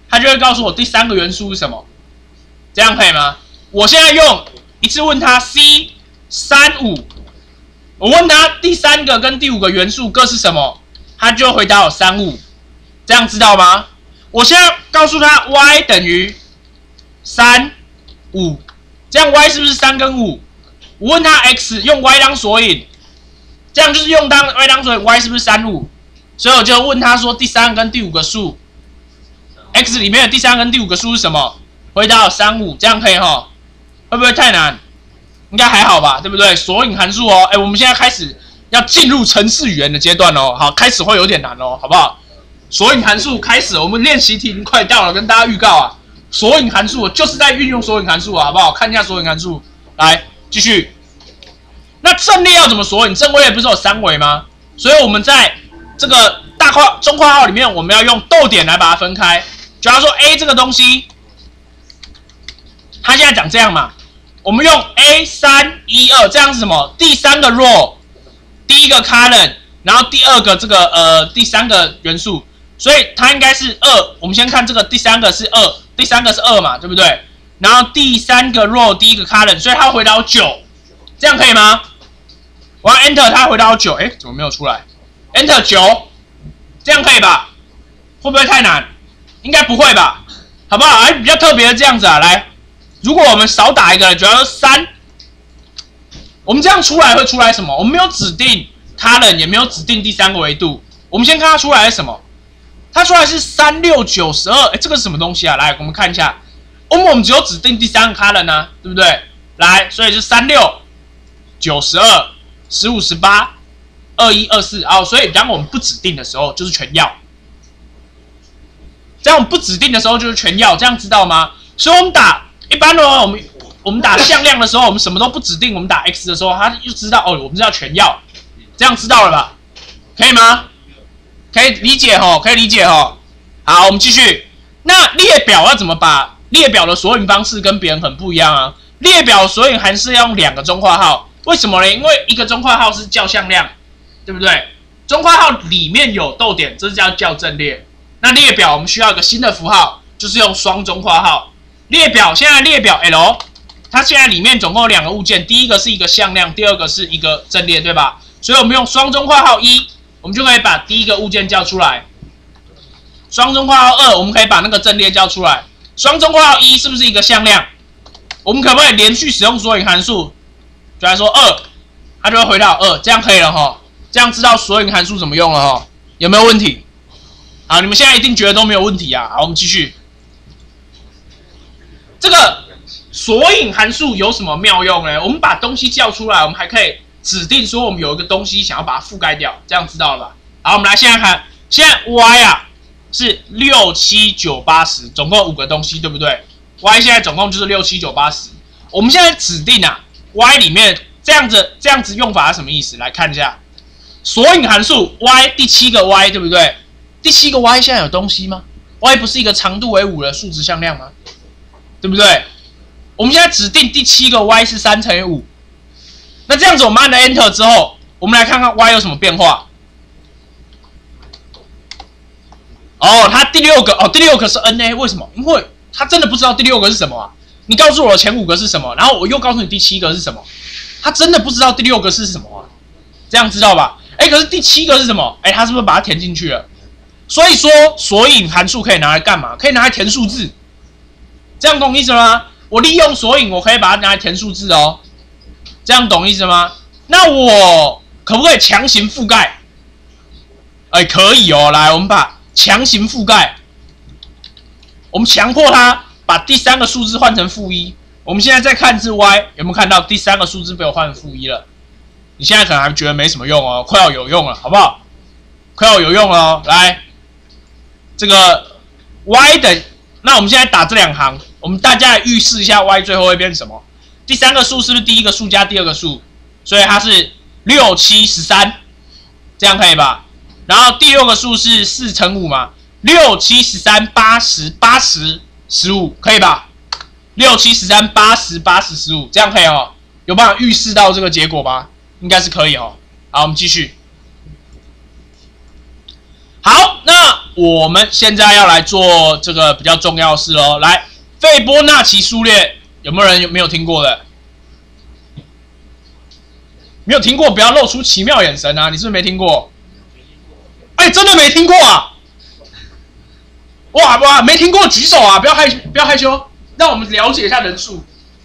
它就会告诉我第三个元素是什么，这样可以吗？我现在用一次问它 C 三五，我问它第三个跟第五个元素各是什么，它就回答我三五，这样知道吗？我现在告诉它 y 等于三五，这样 y 是不是三跟五？我问它 x 用 y 当索引，这样就是用当 y 当索引 y 是不是三五？所以我就问他说第三个跟第五个数 ，x 里面的第三个跟第五个数是什么？回答我三五，这样可以哈？会不会太难？应该还好吧，对不对？索引函数哦，哎，我们现在开始要进入程式语言的阶段哦，好，开始会有点难哦，好不好？索引函数开始，我们练习题已经快到了，跟大家预告啊，索引函数就是在运用索引函数啊，好不好？看一下索引函数，来继续。那阵列要怎么索引？正位列不是有三维吗？所以我们在这个大括中括号里面，我们要用逗点来把它分开。假如说 A 这个东西，它现在长这样嘛，我们用 A 三一二，这样是什么？第三个 row， 第一个 column， 然后第二个这个呃第三个元素，所以它应该是二。我们先看这个第三个是二，第三个是二嘛，对不对？然后第三个 row 第一个 column， 所以它回答九，这样可以吗？我要 enter 它回答九，哎，怎么没有出来？ Enter 九，这样可以吧？会不会太难？应该不会吧？好不好？哎，比较特别的这样子啊，来，如果我们少打一个，主要是三，我们这样出来会出来什么？我们没有指定他人，也没有指定第三个维度，我们先看它出来是什么？它出来是三六九十二，哎，这个是什么东西啊？来，我们看一下，我们我们只有指定第三个 column 啊，对不对？来，所以是三六九十二十五十八。二一二四哦，所以当我们不指定的时候就是全要，这样我们不指定的时候就是全要，这样知道吗？所以我们打一般的话，我们我们打向量的时候，我们什么都不指定，我们打 x 的时候，它就知道哦，我们是要全要，这样知道了吧？可以吗？可以理解吼，可以理解吼。好，我们继续。那列表要怎么把列表的索引方式跟别人很不一样啊？列表索引函数要用两个中括号，为什么呢？因为一个中括号是叫向量。对不对？中括号里面有逗点，这是叫校正列。那列表我们需要一个新的符号，就是用双中括号。列表现在列表 L， 它现在里面总共有两个物件，第一个是一个向量，第二个是一个阵列，对吧？所以我们用双中括号一，我们就可以把第一个物件叫出来。双中括号二，我们可以把那个阵列叫出来。双中括号一是不是一个向量？我们可不可以连续使用索引函数？就来说二，它就会回到二，这样可以了哈。这样知道索引函数怎么用了哈？有没有问题？好，你们现在一定觉得都没有问题啊。好，我们继续。这个索引函数有什么妙用呢？我们把东西叫出来，我们还可以指定说我们有一个东西想要把它覆盖掉，这样知道了吧？好，我们来现在看，现在 y 啊是六七九八十，总共五个东西，对不对 ？y 现在总共就是六七九八十。我们现在指定啊 y 里面这样子这样子用法是什么意思？来看一下。索引函数 y 第七个 y 对不对？第七个 y 现在有东西吗 ？y 不是一个长度为五的数值向量吗？对不对？我们现在指定第七个 y 是三乘以五，那这样子我们按了 Enter 之后，我们来看看 y 有什么变化。哦，它第六个哦，第六个是 n a， 为什么？因为它真的不知道第六个是什么啊。你告诉我前五个是什么，然后我又告诉你第七个是什么，他真的不知道第六个是什么啊？这样知道吧？哎，可是第七个是什么？哎，他是不是把它填进去了？所以说，索引函数可以拿来干嘛？可以拿来填数字。这样懂意思吗？我利用索引，我可以把它拿来填数字哦。这样懂意思吗？那我可不可以强行覆盖？哎，可以哦。来，我们把强行覆盖，我们强迫它把第三个数字换成负一。我们现在再看是 y， 有没有看到第三个数字被我换成负一了？你现在可能还觉得没什么用哦，快要有用了，好不好？快要有用了哦。来，这个 y 等，那我们现在打这两行，我们大家来预示一下 y 最后会变什么？第三个数是不是第一个数加第二个数？所以它是六七十三，这样可以吧？然后第六个数是四乘五嘛，六七十三八十八十十五，可以吧？六七十三八十八十十五，这样可以哦？有办法预示到这个结果吗？应该是可以哦。好，我们继续。好，那我们现在要来做这个比较重要的事喽。来，斐波那契数列有没有人有没有听过的？没有听过，不要露出奇妙眼神啊！你是不是没听过？哎，真的没听过啊！哇哇，没听过举手啊！不要害不要害羞，让我们了解一下人数。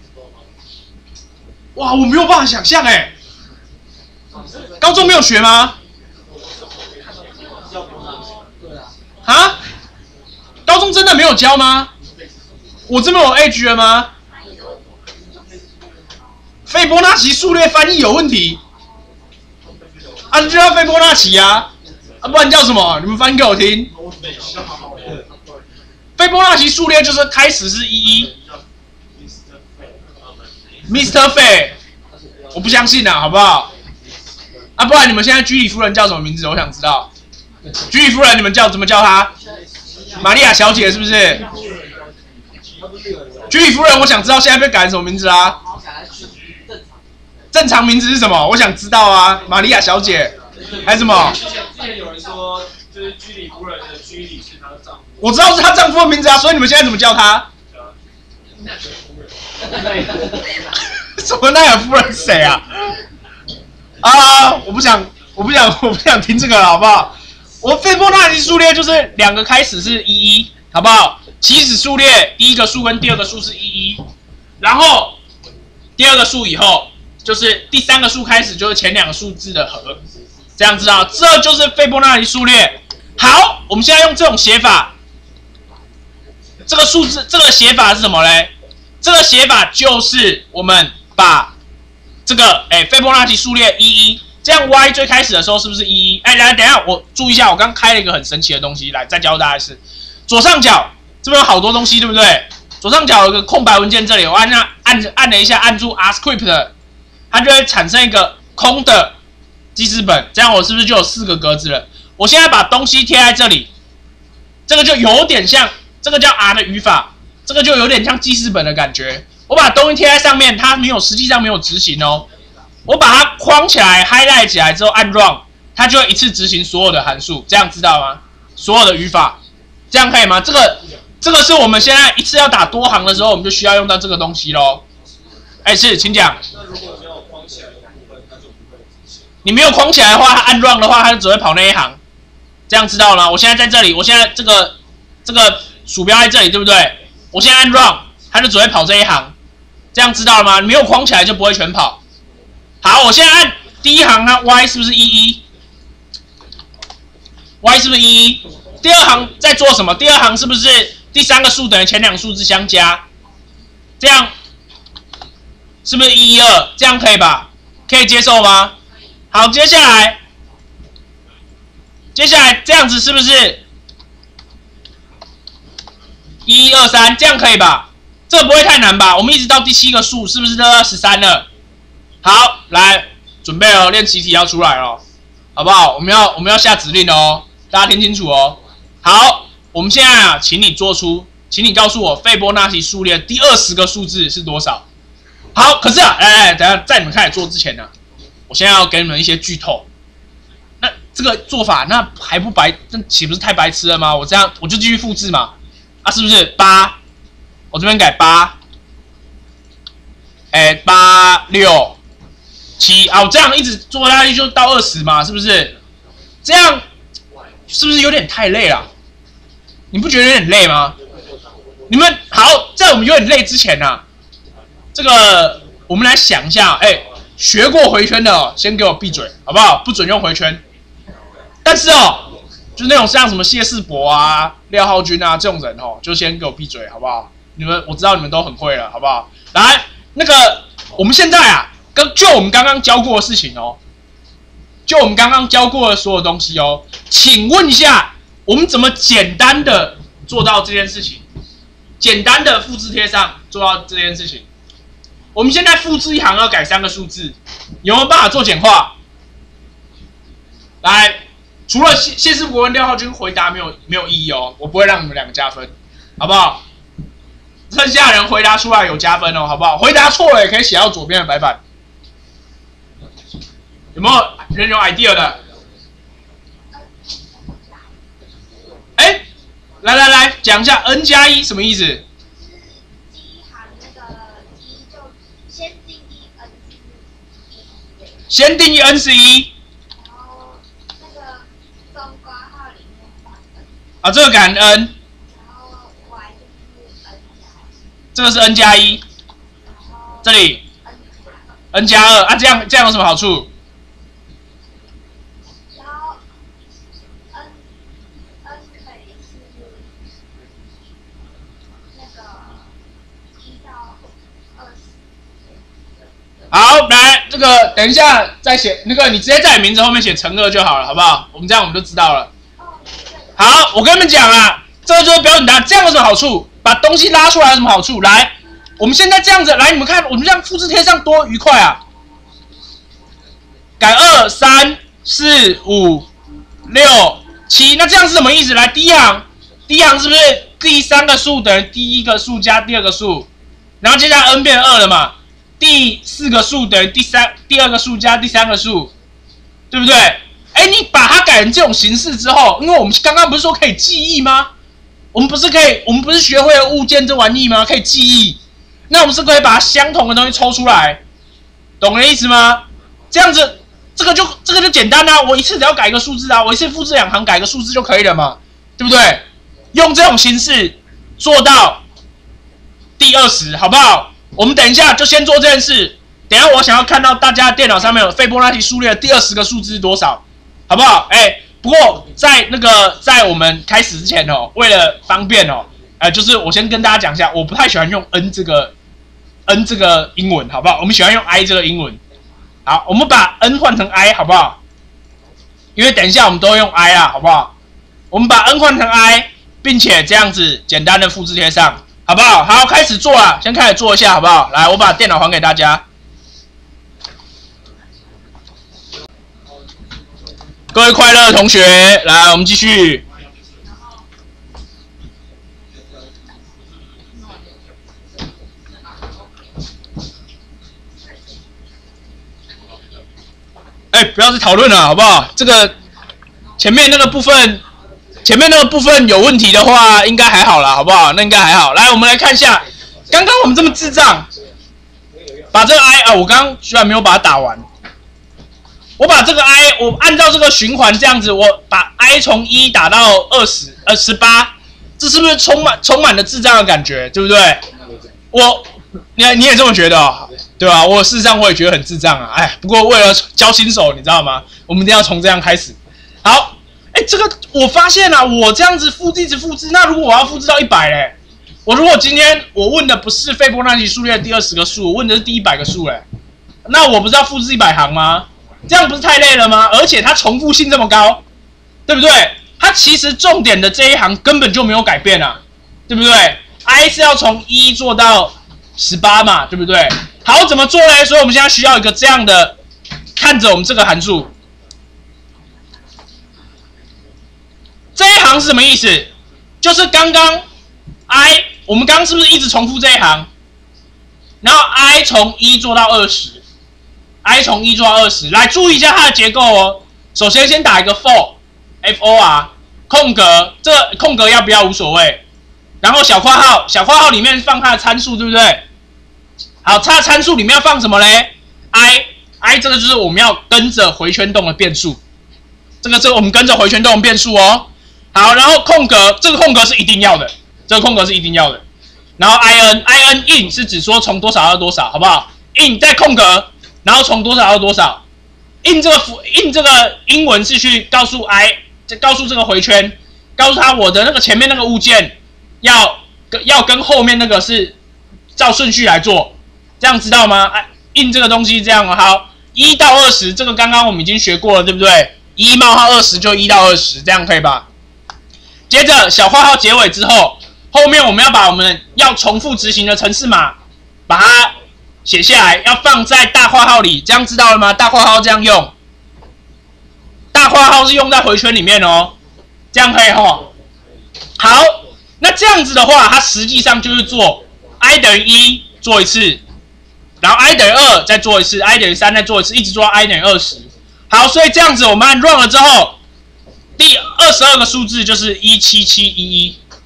哇，我没有办法想象哎，高中没有学吗？啊？高中真的没有教吗？我这么有 age 了吗？斐波那契数列翻译有问题，啊，就叫斐波那契啊，啊，不然叫什么？你们翻译给我听。斐波那契数列就是开始是一一 ，Mister 费，我不相信啊，好不好？啊，不然你们现在居里夫人叫什么名字？我想知道。居里夫人，你们叫怎么叫她？玛利亚小姐是不是？居里夫人，我想知道现在被改成什么名字啦？正常名字是什么？我想知道啊，玛利亚小姐还是什么？ 之前之前有人说，就是居里夫人的居里是她的丈夫。 我知道是她丈夫的名字啊，所以你们现在怎么叫她？什么奈尔夫人谁啊？啊，我不想，我不想，我不想听这个了，好不好？我斐波那契数列就是两个开始是一一，好不好？起始数列第一个数跟第二个数是一一，然后第二个数以后就是第三个数开始就是前两个数字的和，这样知道？这就是斐波那契数列。好，我们现在用这种写法，这个数字这个写法是什么嘞？这个写法就是我们把这个哎斐波那契数列一一。这样 y 最开始的时候是不是一一？哎，来，等一下，我注意一下，我刚开了一个很神奇的东西，来再教大家一次。左上角这边有好多东西，对不对？左上角有个空白文件，这里我按下按按了一下，按住 R script， 它就会产生一个空的记事本，这样我是不是就有四个格子了？我现在把东西贴在这里，这个就有点像，这个叫 R 的语法，这个就有点像记事本的感觉。我把东西贴在上面，它没有实际上没有执行哦。我把它框起来 ，highlight 起来之后按 run， 它就会一次执行所有的函数，这样知道吗？所有的语法，这样可以吗？这个这个是我们现在一次要打多行的时候，我们就需要用到这个东西咯。哎，是，请讲。 那如果没有框起来的部分，它就不会执行。 你没有框起来的话，它按 run 的话，它就只会跑那一行，这样知道了吗？我现在在这里，我现在这个这个鼠标在这里，对不对？我现在按 run， 它就只会跑这一行，这样知道了吗？你没有框起来就不会全跑。好，我现在按第一行，它 y 是不是一一 ？y 是不是一一？第二行在做什么？第二行是不是第三个数等于前两个数字相加？这样是不是一一二？这样可以吧？可以接受吗？好，接下来，接下来这样子是不是一一二三？这样可以吧？这个不会太难吧？我们一直到第七个数，是不是都要十三了？好，来准备哦，练习题要出来了，好不好？我们要我们要下指令哦，大家听清楚哦。好，我们现在啊，请你做出，请你告诉我斐波那契数列第二十个数字是多少？好，可是啊，来来，等一下在你们开始做之前呢、啊，我现在要给你们一些剧透。那这个做法，那还不白，那岂不是太白痴了吗？我这样我就继续复制嘛，啊，是不是八？我这边改八，哎，八六。七啊，我这样一直做下去就到二十嘛，是不是？这样是不是有点太累了？你不觉得有点累吗？你们好，在我们有点累之前啊，这个我们来想一下，哎、欸，学过回圈的哦，先给我闭嘴，好不好？不准用回圈。但是哦，就是那种像什么谢世博啊、廖浩君啊这种人哦，就先给我闭嘴，好不好？你们我知道你们都很会了，好不好？来，那个我们现在啊。跟就我们刚刚教过的事情哦，就我们刚刚教过的所有东西哦，请问一下，我们怎么简单的做到这件事情？简单的复制贴上做到这件事情。我们现在复制一行要改三个数字，有没有办法做简化？来，除了谢谢世博跟廖浩君回答没有没有意义哦，我不会让你们两个加分，好不好？剩下人回答出来有加分哦，好不好？回答错了也可以写到左边的白板。有没有人有 idea 的？哎， 来来来，讲一下 n 加一什么意思？ 是第一行那个一就先定义 n 是一， 先定义 n 是一。 然后那个中括号里面放 n， 啊，这个改 n， 然后 y 就是 n 加一， 这个是 n 加一， 然后这里 n 加二， n 加二啊，这样这样有什么好处？ 然后 n n 可以是那个一到二十。 好，来这个等一下再写那个，你直接在你名字后面写乘二就好了，好不好？我们这样我们就知道了。 哦，对。 好，我跟你们讲啊，这个就是标准答案，这样有什么好处？把东西拉出来有什么好处？来，我们现在这样子，来你们看，我们这样复制贴上多愉快啊！改二三四五六七，那这样是什么意思？来，第一行，第一行是不是第三个数等于第一个数加第二个数，然后接下来 n 变二了嘛？第四个数等于第三第二个数加第三个数，对不对？哎，你把它改成这种形式之后，因为我们刚刚不是说可以记忆吗？我们不是可以，我们不是学会了物件这玩意吗？可以记忆，那我们是可以把相同的东西抽出来，懂我的意思吗？这样子，这个就这个就简单啦、啊，我一次只要改一个数字啊，我一次复制两行改个数字就可以了嘛，对不对？用这种形式做到第二十，好不好？我们等一下就先做这件事。等一下我想要看到大家电脑上面有斐波那契数列的第二十个数字是多少，好不好？哎，不过在那个在我们开始之前哦，为了方便哦，呃，就是我先跟大家讲一下，我不太喜欢用 n 这个 n 这个英文，好不好？我们喜欢用 i 这个英文。好，我们把 n 换成 i， 好不好？因为等一下我们都会用 i 啊，好不好？我们把 n 换成 i， 并且这样子简单的复制贴上。好不好？好，开始做啊！先开始做一下，好不好？来，我把电脑还给大家。各位快乐的同学，来，我们继续。哎，不要再讨论了，好不好？这个前面那个部分。前面那个部分有问题的话，应该还好啦，好不好？那应该还好。来，我们来看一下，刚刚我们这么智障，把这个 i 啊，我刚刚居然没有把它打完。我把这个 i， 我按照这个循环这样子，我把 i 从一打到二十，呃，十八，这是不是充满充满了智障的感觉，对不对？我，你你也这么觉得、哦，对吧？我事实上我也觉得很智障啊，哎，不过为了教新手，你知道吗？我们一定要从这样开始。好。哎，这个我发现啊，我这样子复制一直复制，那如果我要复制到一百嘞，我如果今天我问的不是斐波那契数列的第二十个数，我问的是第一百个数嘞，那我不是要复制一百行吗？这样不是太累了吗？而且它重复性这么高，对不对？它其实重点的这一行根本就没有改变啊，对不对 ？i 是要从一做到十八嘛，对不对？好，怎么做呢？所以我们现在需要一个这样的，看着我们这个函数。这一行是什么意思？就是刚刚 i， 我们刚刚是不是一直重复这一行？然后 i 从一做到二十 ，i 从一做到二十，来注意一下它的结构哦。首先先打一个 for，f o r， 空格，这个空格要不要无所谓。然后小括号，小括号里面放它的参数，对不对？好，它的参数里面要放什么嘞 ？i i 这个就是我们要跟着回圈动的变数，这个是我们跟着回圈动的变数哦。好，然后空格，这个空格是一定要的，这个空格是一定要的。然后 in in in 是指说从多少到多少，好不好 ？in 再空格，然后从多少到多少 ？in 这个 in 这个英文是去告诉 i， 告诉这个回圈，告诉他我的那个前面那个物件要跟要跟后面那个是照顺序来做，这样知道吗 ？in 这个东西这样好，一到二十，这个刚刚我们已经学过了，对不对？一冒号二十就一到二十，这样可以吧？接着小括号结尾之后，后面我们要把我们要重复执行的程式码，把它写下来，要放在大括号里，这样知道了吗？大括号这样用，大括号是用在回圈里面哦，这样可以吼。好，那这样子的话，它实际上就是做 i 等于一做一次，然后 i 等于二再做一次 ，i 等于三再做一次，一直做到 i 等于二十。好，所以这样子我们按 run 了之后。第二十二个数字就是一七七一一，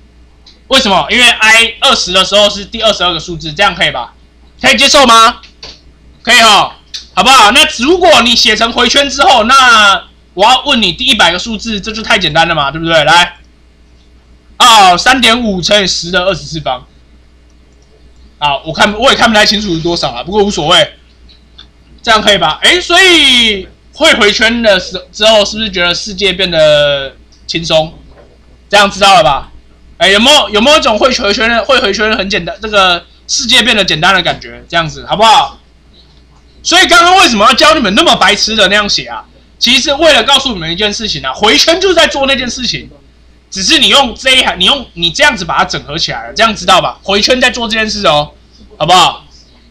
为什么？因为 i 二十的时候是第二十二个数字，这样可以吧？可以接受吗？可以哦，好不好？那如果你写成回圈之后，那我要问你第一百个数字，这就太简单了嘛，对不对？来，啊、哦， 三点五乘以十的二十次方。好，我看我也看不太清楚是多少啊，不过无所谓，这样可以吧？哎，所以会回圈的时之后，是不是觉得世界变得轻松？这样知道了吧？哎，有没有有没有一种会回圈的会回圈的很简单，这个世界变得简单的感觉？这样子好不好？所以刚刚为什么要教你们那么白痴的那样写啊？其实是为了告诉你们一件事情啊，回圈就是在做那件事情，只是你用这一行，你用你这样子把它整合起来了，这样知道吧？回圈在做这件事哦，好不好？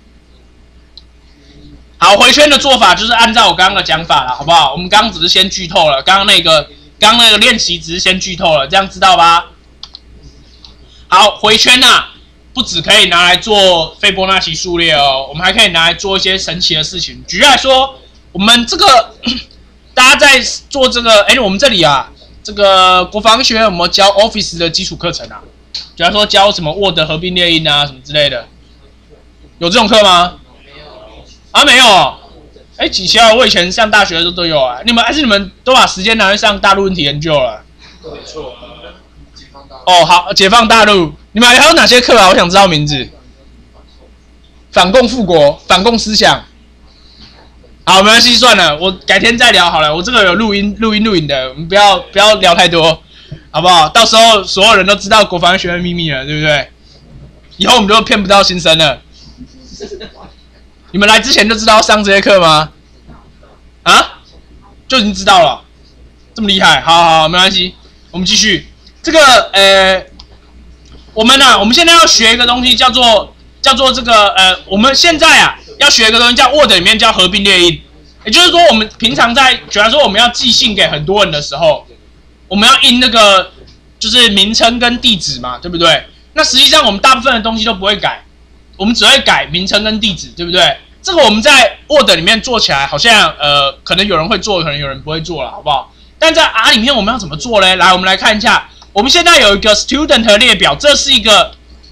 好，回圈的做法就是按照我刚刚的讲法了，好不好？我们刚刚只是先剧透了，刚刚那个刚刚那个练习只是先剧透了，这样知道吧？好，回圈啊。不只可以拿来做斐波那契数列哦，我们还可以拿来做一些神奇的事情。举例来说，我们这个大家在做这个，哎，我们这里啊，这个国防学院有没有教 Office 的基础课程啊？比方说教什么 Word 合并列印啊，什么之类的，有这种课吗？啊，没有。哎，几校我以前上大学的时候都有啊。你们还是你们都把时间拿去上大陆问题研究了？ 没错。 哦，好，解放大陆，你们还有哪些课啊？我想知道名字。反共复国，反共思想。好，没关系，算了，我改天再聊好了。我这个有录音、录音、录影的，我们不要不要聊太多，好不好？到时候所有人都知道国防学院秘密了，对不对？以后我们就骗不到新生了。你们来之前就知道要上这些课吗？啊？就已经知道了，这么厉害？好好好，没关系，我们继续。这个呃，我们啊，我们现在要学一个东西，叫做叫做这个呃，我们现在啊要学一个东西叫 Word 里面叫合并列印，也就是说，我们平常在，比方说我们要寄信给很多人的时候，我们要印那个就是名称跟地址嘛，对不对？那实际上我们大部分的东西都不会改，我们只会改名称跟地址，对不对？这个我们在 Word 里面做起来，好像呃，可能有人会做，可能有人不会做了，好不好？但在 R 里面我们要怎么做呢？来，我们来看一下。我们现在有一个 student 列表，这是一个，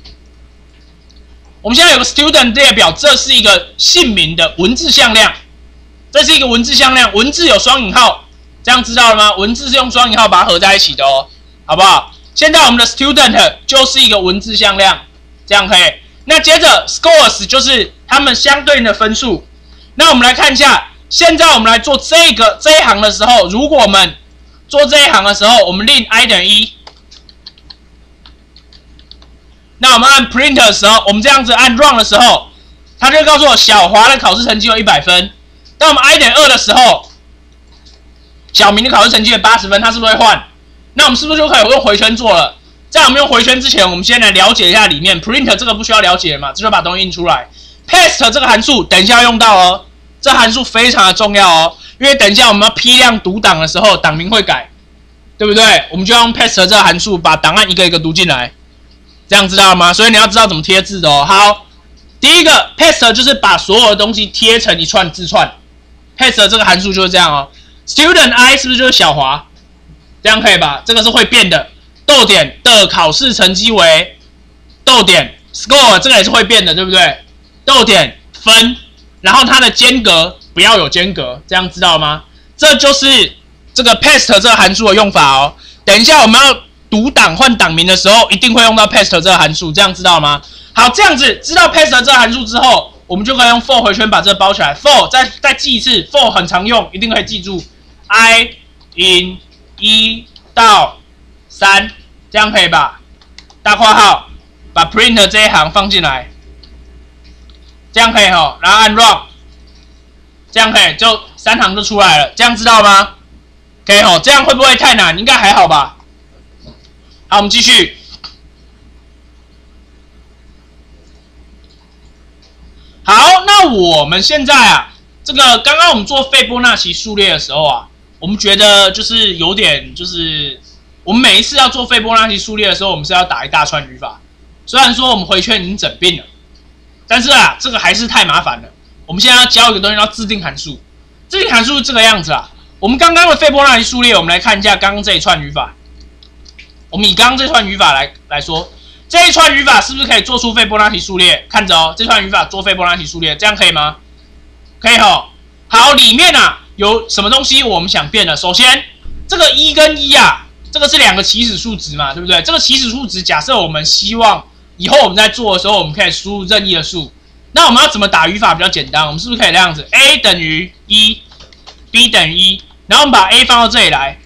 我们现在有个 student 列表，这是一个姓名的文字向量，这是一个文字向量，文字有双引号，这样知道了吗？文字是用双引号把它合在一起的哦，好不好？现在我们的 student 就是一个文字向量，这样可以。那接着 scores 就是它们相对应的分数。那我们来看一下，现在我们来做这个这一行的时候，如果我们做这一行的时候，我们令 i 等于一。那我们按 print 的时候，我们这样子按 run 的时候，它就会告诉我小华的考试成绩有一百分。当我们 i 等于二的时候，小明的考试成绩有八十分，它是不是会换？那我们是不是就可以用回圈做了？在我们用回圈之前，我们先来了解一下里面 print 这个不需要了解嘛，这就把东西印出来。paste 这个函数等一下用到哦，这函数非常的重要哦，因为等一下我们要批量读档的时候，档名会改，对不对？我们就要用 paste 这个函数把档案一个一个读进来。这样知道了吗？所以你要知道怎么贴字的哦。好，第一个 paste 就是把所有的东西贴成一串字串 ，paste 这个函数就是这样哦。student i 是不是就是小华？这样可以吧？这个是会变的。逗点的考试成绩为逗点 score， 这个也是会变的，对不对？逗点分，然后它的间隔不要有间隔，这样知道吗？这就是这个 paste 这个函数的用法哦。等一下我们要读档换档名的时候，一定会用到 paste 这个函数，这样知道吗？好，这样子知道 paste 这个函数之后，我们就可以用 for 回圈把这个包起来。for 再再记一次 ，for 很常用，一定可以记住 i in 一到三，这样可以吧？大括号把 print 这一行放进来，这样可以吼，然后按 run， 这样可以，就三行就出来了，这样知道吗？可以吼，这样会不会太难？应该还好吧？好，我们继续。好，那我们现在啊，这个刚刚我们做斐波那契数列的时候啊，我们觉得就是有点，就是我们每一次要做斐波那契数列的时候，我们是要打一大串语法。虽然说我们回圈已经整并了，但是啊，这个还是太麻烦了。我们现在要教一个东西叫自定函数。自定函数是这个样子啊。我们刚刚的斐波那契数列，我们来看一下刚刚这一串语法。我们以刚刚这串语法来来说， 这一串语法是不是可以做出斐波那契数列？看着哦，这串语法做斐波那契数列，这样可以吗？可以吼。好，里面啊有什么东西我们想变的？首先，这个一跟一啊，这个是两个起始数值嘛，对不对？这个起始数值，假设我们希望以后我们在做的时候，我们可以输入任意的数。那我们要怎么打语法比较简单？我们是不是可以这样子 ？A 等于一 ，B 等于一，然后我们把 A 放到这里来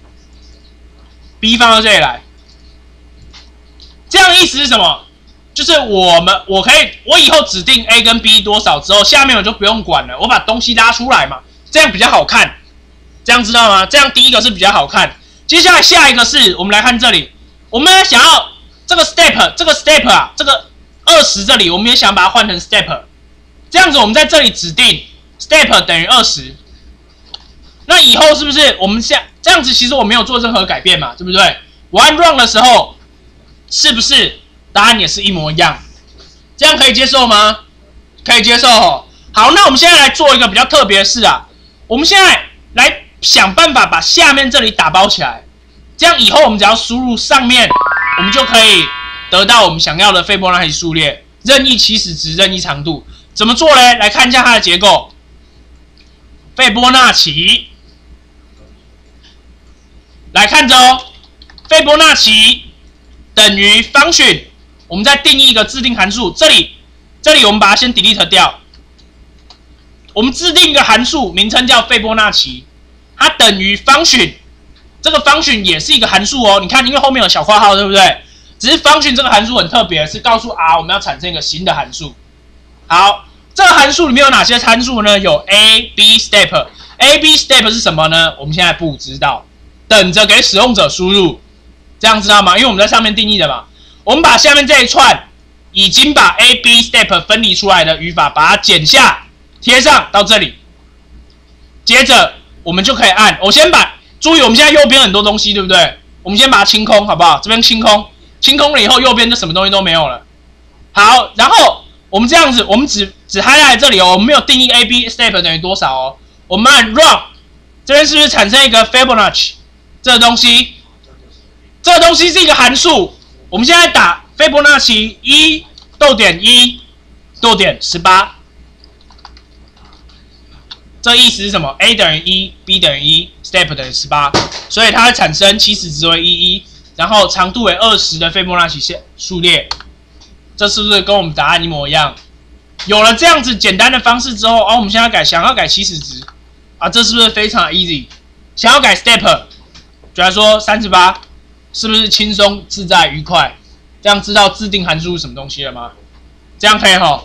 ，B 放到这里来。这样意思是什么？就是我们我可以，我以后指定 A 跟 B 多少之后，下面我就不用管了，我把东西拉出来嘛，这样比较好看。这样知道吗？这样第一个是比较好看。接下来下一个是我们来看这里，我们想要这个 step 这个 step 啊，这个二十这里，我们也想把它换成 step。这样子我们在这里指定 step 等于二十。那以后是不是我们现这样子？其实我没有做任何改变嘛，对不对？我按 run 的时候，是不是答案也是一模一样？这样可以接受吗？可以接受哦。好，那我们现在来做一个比较特别的事啊。我们现在来想办法把下面这里打包起来，这样以后我们只要输入上面，我们就可以得到我们想要的斐波那契数列，任意起始值，任意长度。怎么做呢？来看一下它的结构。斐波那契，来看着哦，斐波那契等于 function， 我们再定义一个自定函数，这里这里我们把它先 delete 掉。我们制定一个函数，名称叫斐波那契，它等于 function， 这个 function 也是一个函数哦。你看，因为后面有小括号，对不对？只是 function 这个函数很特别，是告诉 R 我们要产生一个新的函数。好，这个函数里面有哪些参数呢？有 A、B step。A、B step 是什么呢？我们现在不知道，等着给使用者输入，这样知道吗？因为我们在上面定义的嘛。我们把下面这一串已经把 A、B step 分离出来的语法，把它剪下。贴上到这里，接着我们就可以按。我先把注意，我们现在右边很多东西，对不对？我们先把它清空，好不好？这边清空，清空了以后，右边就什么东西都没有了。好，然后我们这样子，我们只只 highlight 这里哦，我们没有定义 A、B step 等于多少哦。我们按 run， 这边是不是产生一个 Fibonacci 这个东西？这个东西是一个函数。我们现在打 Fibonacci 一逗点一逗点十八。这意思是什么 ？A 等于一 ，B 等于一 ，step 等于十八，所以它会产生起始值为一一，然后长度为二十的斐波那契数列。这是不是跟我们答案一模一样？有了这样子简单的方式之后，哦，我们现在改想要改起始值啊，这是不是非常 easy？ 想要改 step， 就来说三十八，是不是轻松自在愉快？这样知道制定函数是什么东西了吗？这样可以吼。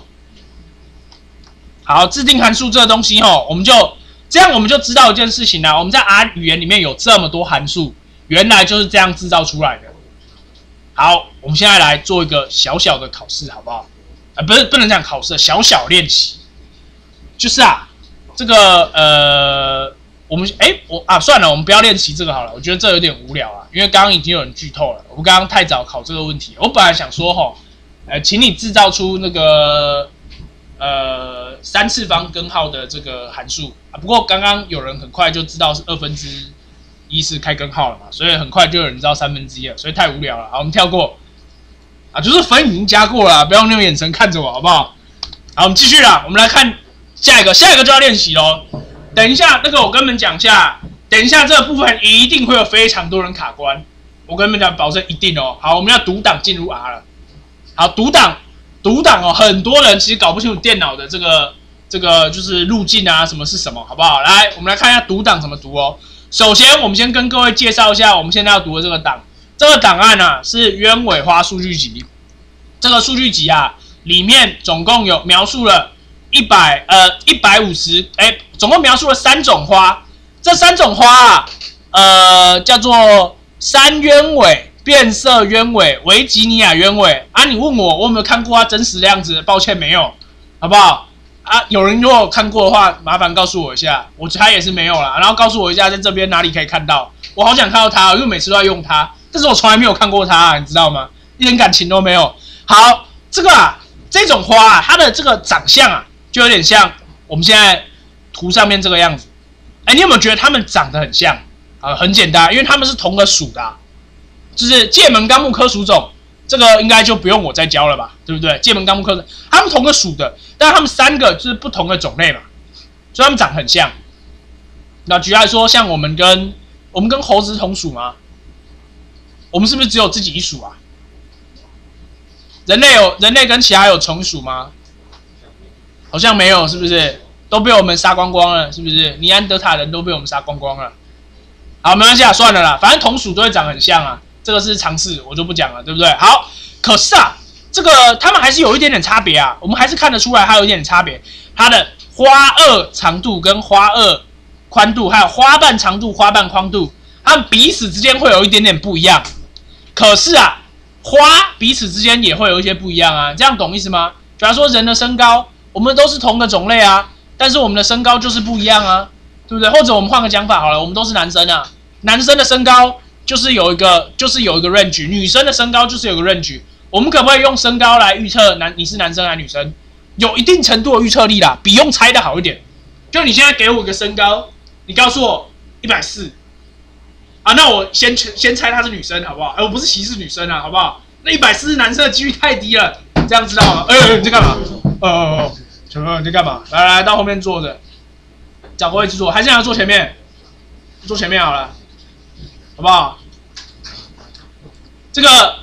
好，制定函数这个东西吼，我们就这样，我们就知道一件事情啦。我们在 R 语言里面有这么多函数，原来就是这样制造出来的。好，我们现在来做一个小小的考试，好不好？啊，不是，不能讲考试，小小练习。就是啊，这个呃，我们哎，我啊，算了，我们不要练习这个好了。我觉得这有点无聊啊，因为刚刚已经有人剧透了。我们刚刚太早考这个问题，我本来想说吼，呃，请你制造出那个。呃，三次方根号的这个函数啊，不过刚刚有人很快就知道是二分之一是开根号了嘛，所以很快就有人知道三分之一了，所以太无聊了。好，我们跳过啊，就是分已经加过了，不要用眼神看着我，好不好？好，我们继续啦，我们来看下一个，下一个就要练习咯。等一下，那个我跟你们讲一下，等一下这个部分一定会有非常多人卡关，我跟你们讲，保证一定哦。好，我们要读档进入 R 了。好，读档。读档哦，很多人其实搞不清楚电脑的这个这个就是路径啊，什么是什么，好不好？来，我们来看一下读档怎么读哦。首先，我们先跟各位介绍一下我们现在要读的这个档。这个档案啊是鸢尾花数据集。这个数据集啊，里面总共有描述了一百呃一百五十哎，总共描述了三种花。这三种花啊，呃叫做山鸢尾。变色鸢尾、维吉尼亚鸢尾啊！你问我我有没有看过它真实的样子？抱歉，没有，好不好？啊，有人如果有看过的话，麻烦告诉我一下。我猜也是没有啦，然后告诉我一下，在这边哪里可以看到？我好想看到它，因为每次都在用它，但是我从来没有看过它、啊，你知道吗？一点感情都没有。好，这个啊，这种花啊，它的这个长相啊，就有点像我们现在图上面这个样子。哎，你有没有觉得它们长得很像？啊，很简单，因为它们是同个属的、啊。就是界门纲目科属种， 这个应该就不用我再教了吧，对不对？界门纲目课程，他们同个属的，但他们三个就是不同的种类嘛，所以他们长很像。那举例来说，像我们跟我们跟猴子同属吗？我们是不是只有自己一属啊？人类有人类跟其他有从属吗？好像没有，是不是？都被我们杀光光了，是不是？尼安德塔人都被我们杀光光了。好，没关系啊，算了啦，反正同属都会长很像啊，这个是常识，我就不讲了，对不对？好，可是啊，这个他们还是有一点点差别啊，我们还是看得出来它有一点点差别，它的花萼长度跟花萼宽度，还有花瓣长度、花瓣宽度，它们彼此之间会有一点点不一样。可是啊，花彼此之间也会有一些不一样啊，这样懂意思吗？假如说人的身高，我们都是同个种类啊，但是我们的身高就是不一样啊，对不对？或者我们换个讲法好了，我们都是男生啊，男生的身高就是有一个就是有一个 range， 女生的身高就是有个 range。我们可不可以用身高来预测男你是男生还是女生？有一定程度的预测力啦，比用猜的好一点。就你现在给我个身高，你告诉我一百四。啊，那我先先猜她是女生，好不好？哎，我不是歧视女生啊，好不好？那一百四是男生的几率太低了，这样知道吗？哎、欸欸，你在干嘛？哦哦哦，什么？你在干嘛？来来，到后面坐着，找个位置坐，还是要坐前面？坐前面好了，好不好？这个，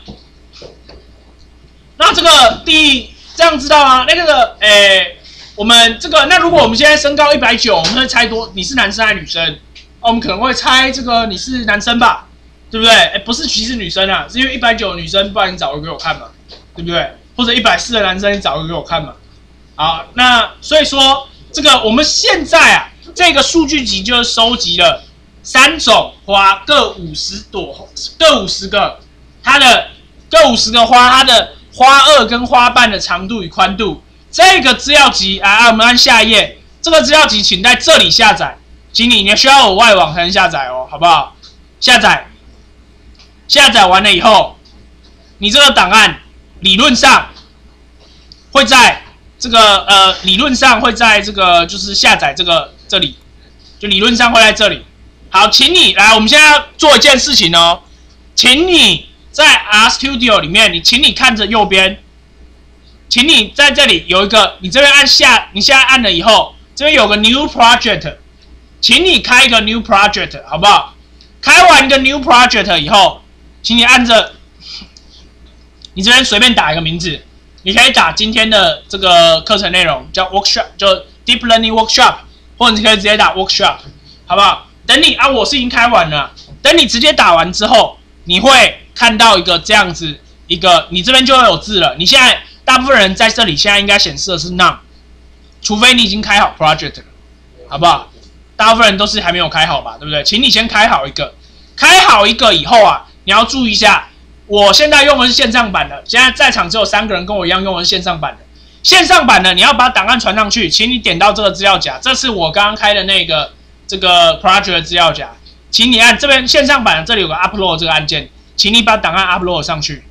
那这个第这样知道吗？那个，哎、欸，我们这个，那如果我们现在身高一百九，我们会猜多你是男生还是女生？哦，我们可能会猜这个你是男生吧，对不对？哎，不是歧视女生啊，是因为一百九的女生，不然你找个给我看嘛，对不对？或者一百四的男生，你找个给我看嘛。好，那所以说这个我们现在啊，这个数据集就是收集了三种花，各五十朵，各五十个，它的各五十个花，它的花萼跟花瓣的长度与宽度。这个资料集啊，我们按下一页，这个资料集请在这里下载。请你，你需要有外网才能下载哦，好不好？下载，下载完了以后，你这个档案理论上会在这个呃，理论上会在这个就是下载这个这里，就理论上会在这里。好，请你来，我们现在要做一件事情哦，请你在 RStudio 里面，你请你看着右边，请你在这里有一个，你这边按下，你现在按了以后，这边有个 New Project。请你开一个 new project 好不好？开完一个 new project 以后，请你按着，你这边随便打一个名字，你可以打今天的这个课程内容叫 workshop， 就 deep learning workshop， 或者你可以直接打 workshop， 好不好？等你啊，我是已经开完了。等你直接打完之后，你会看到一个这样子一个，你这边就会有字了。你现在大部分人在这里现在应该显示的是 none， 除非你已经开好 project 了，好不好？大部分人都是还没有开好吧，对不对？请你先开好一个，开好一个以后啊，你要注意一下，我现在用的是线上版的，现在在场只有三个人跟我一样用的是线上版的。线上版的你要把档案传上去，请你点到这个资料夹，这是我刚刚开的那个这个 project 资料夹，请你按这边线上版的这里有个 upload 这个按键，请你把档案 upload 上去。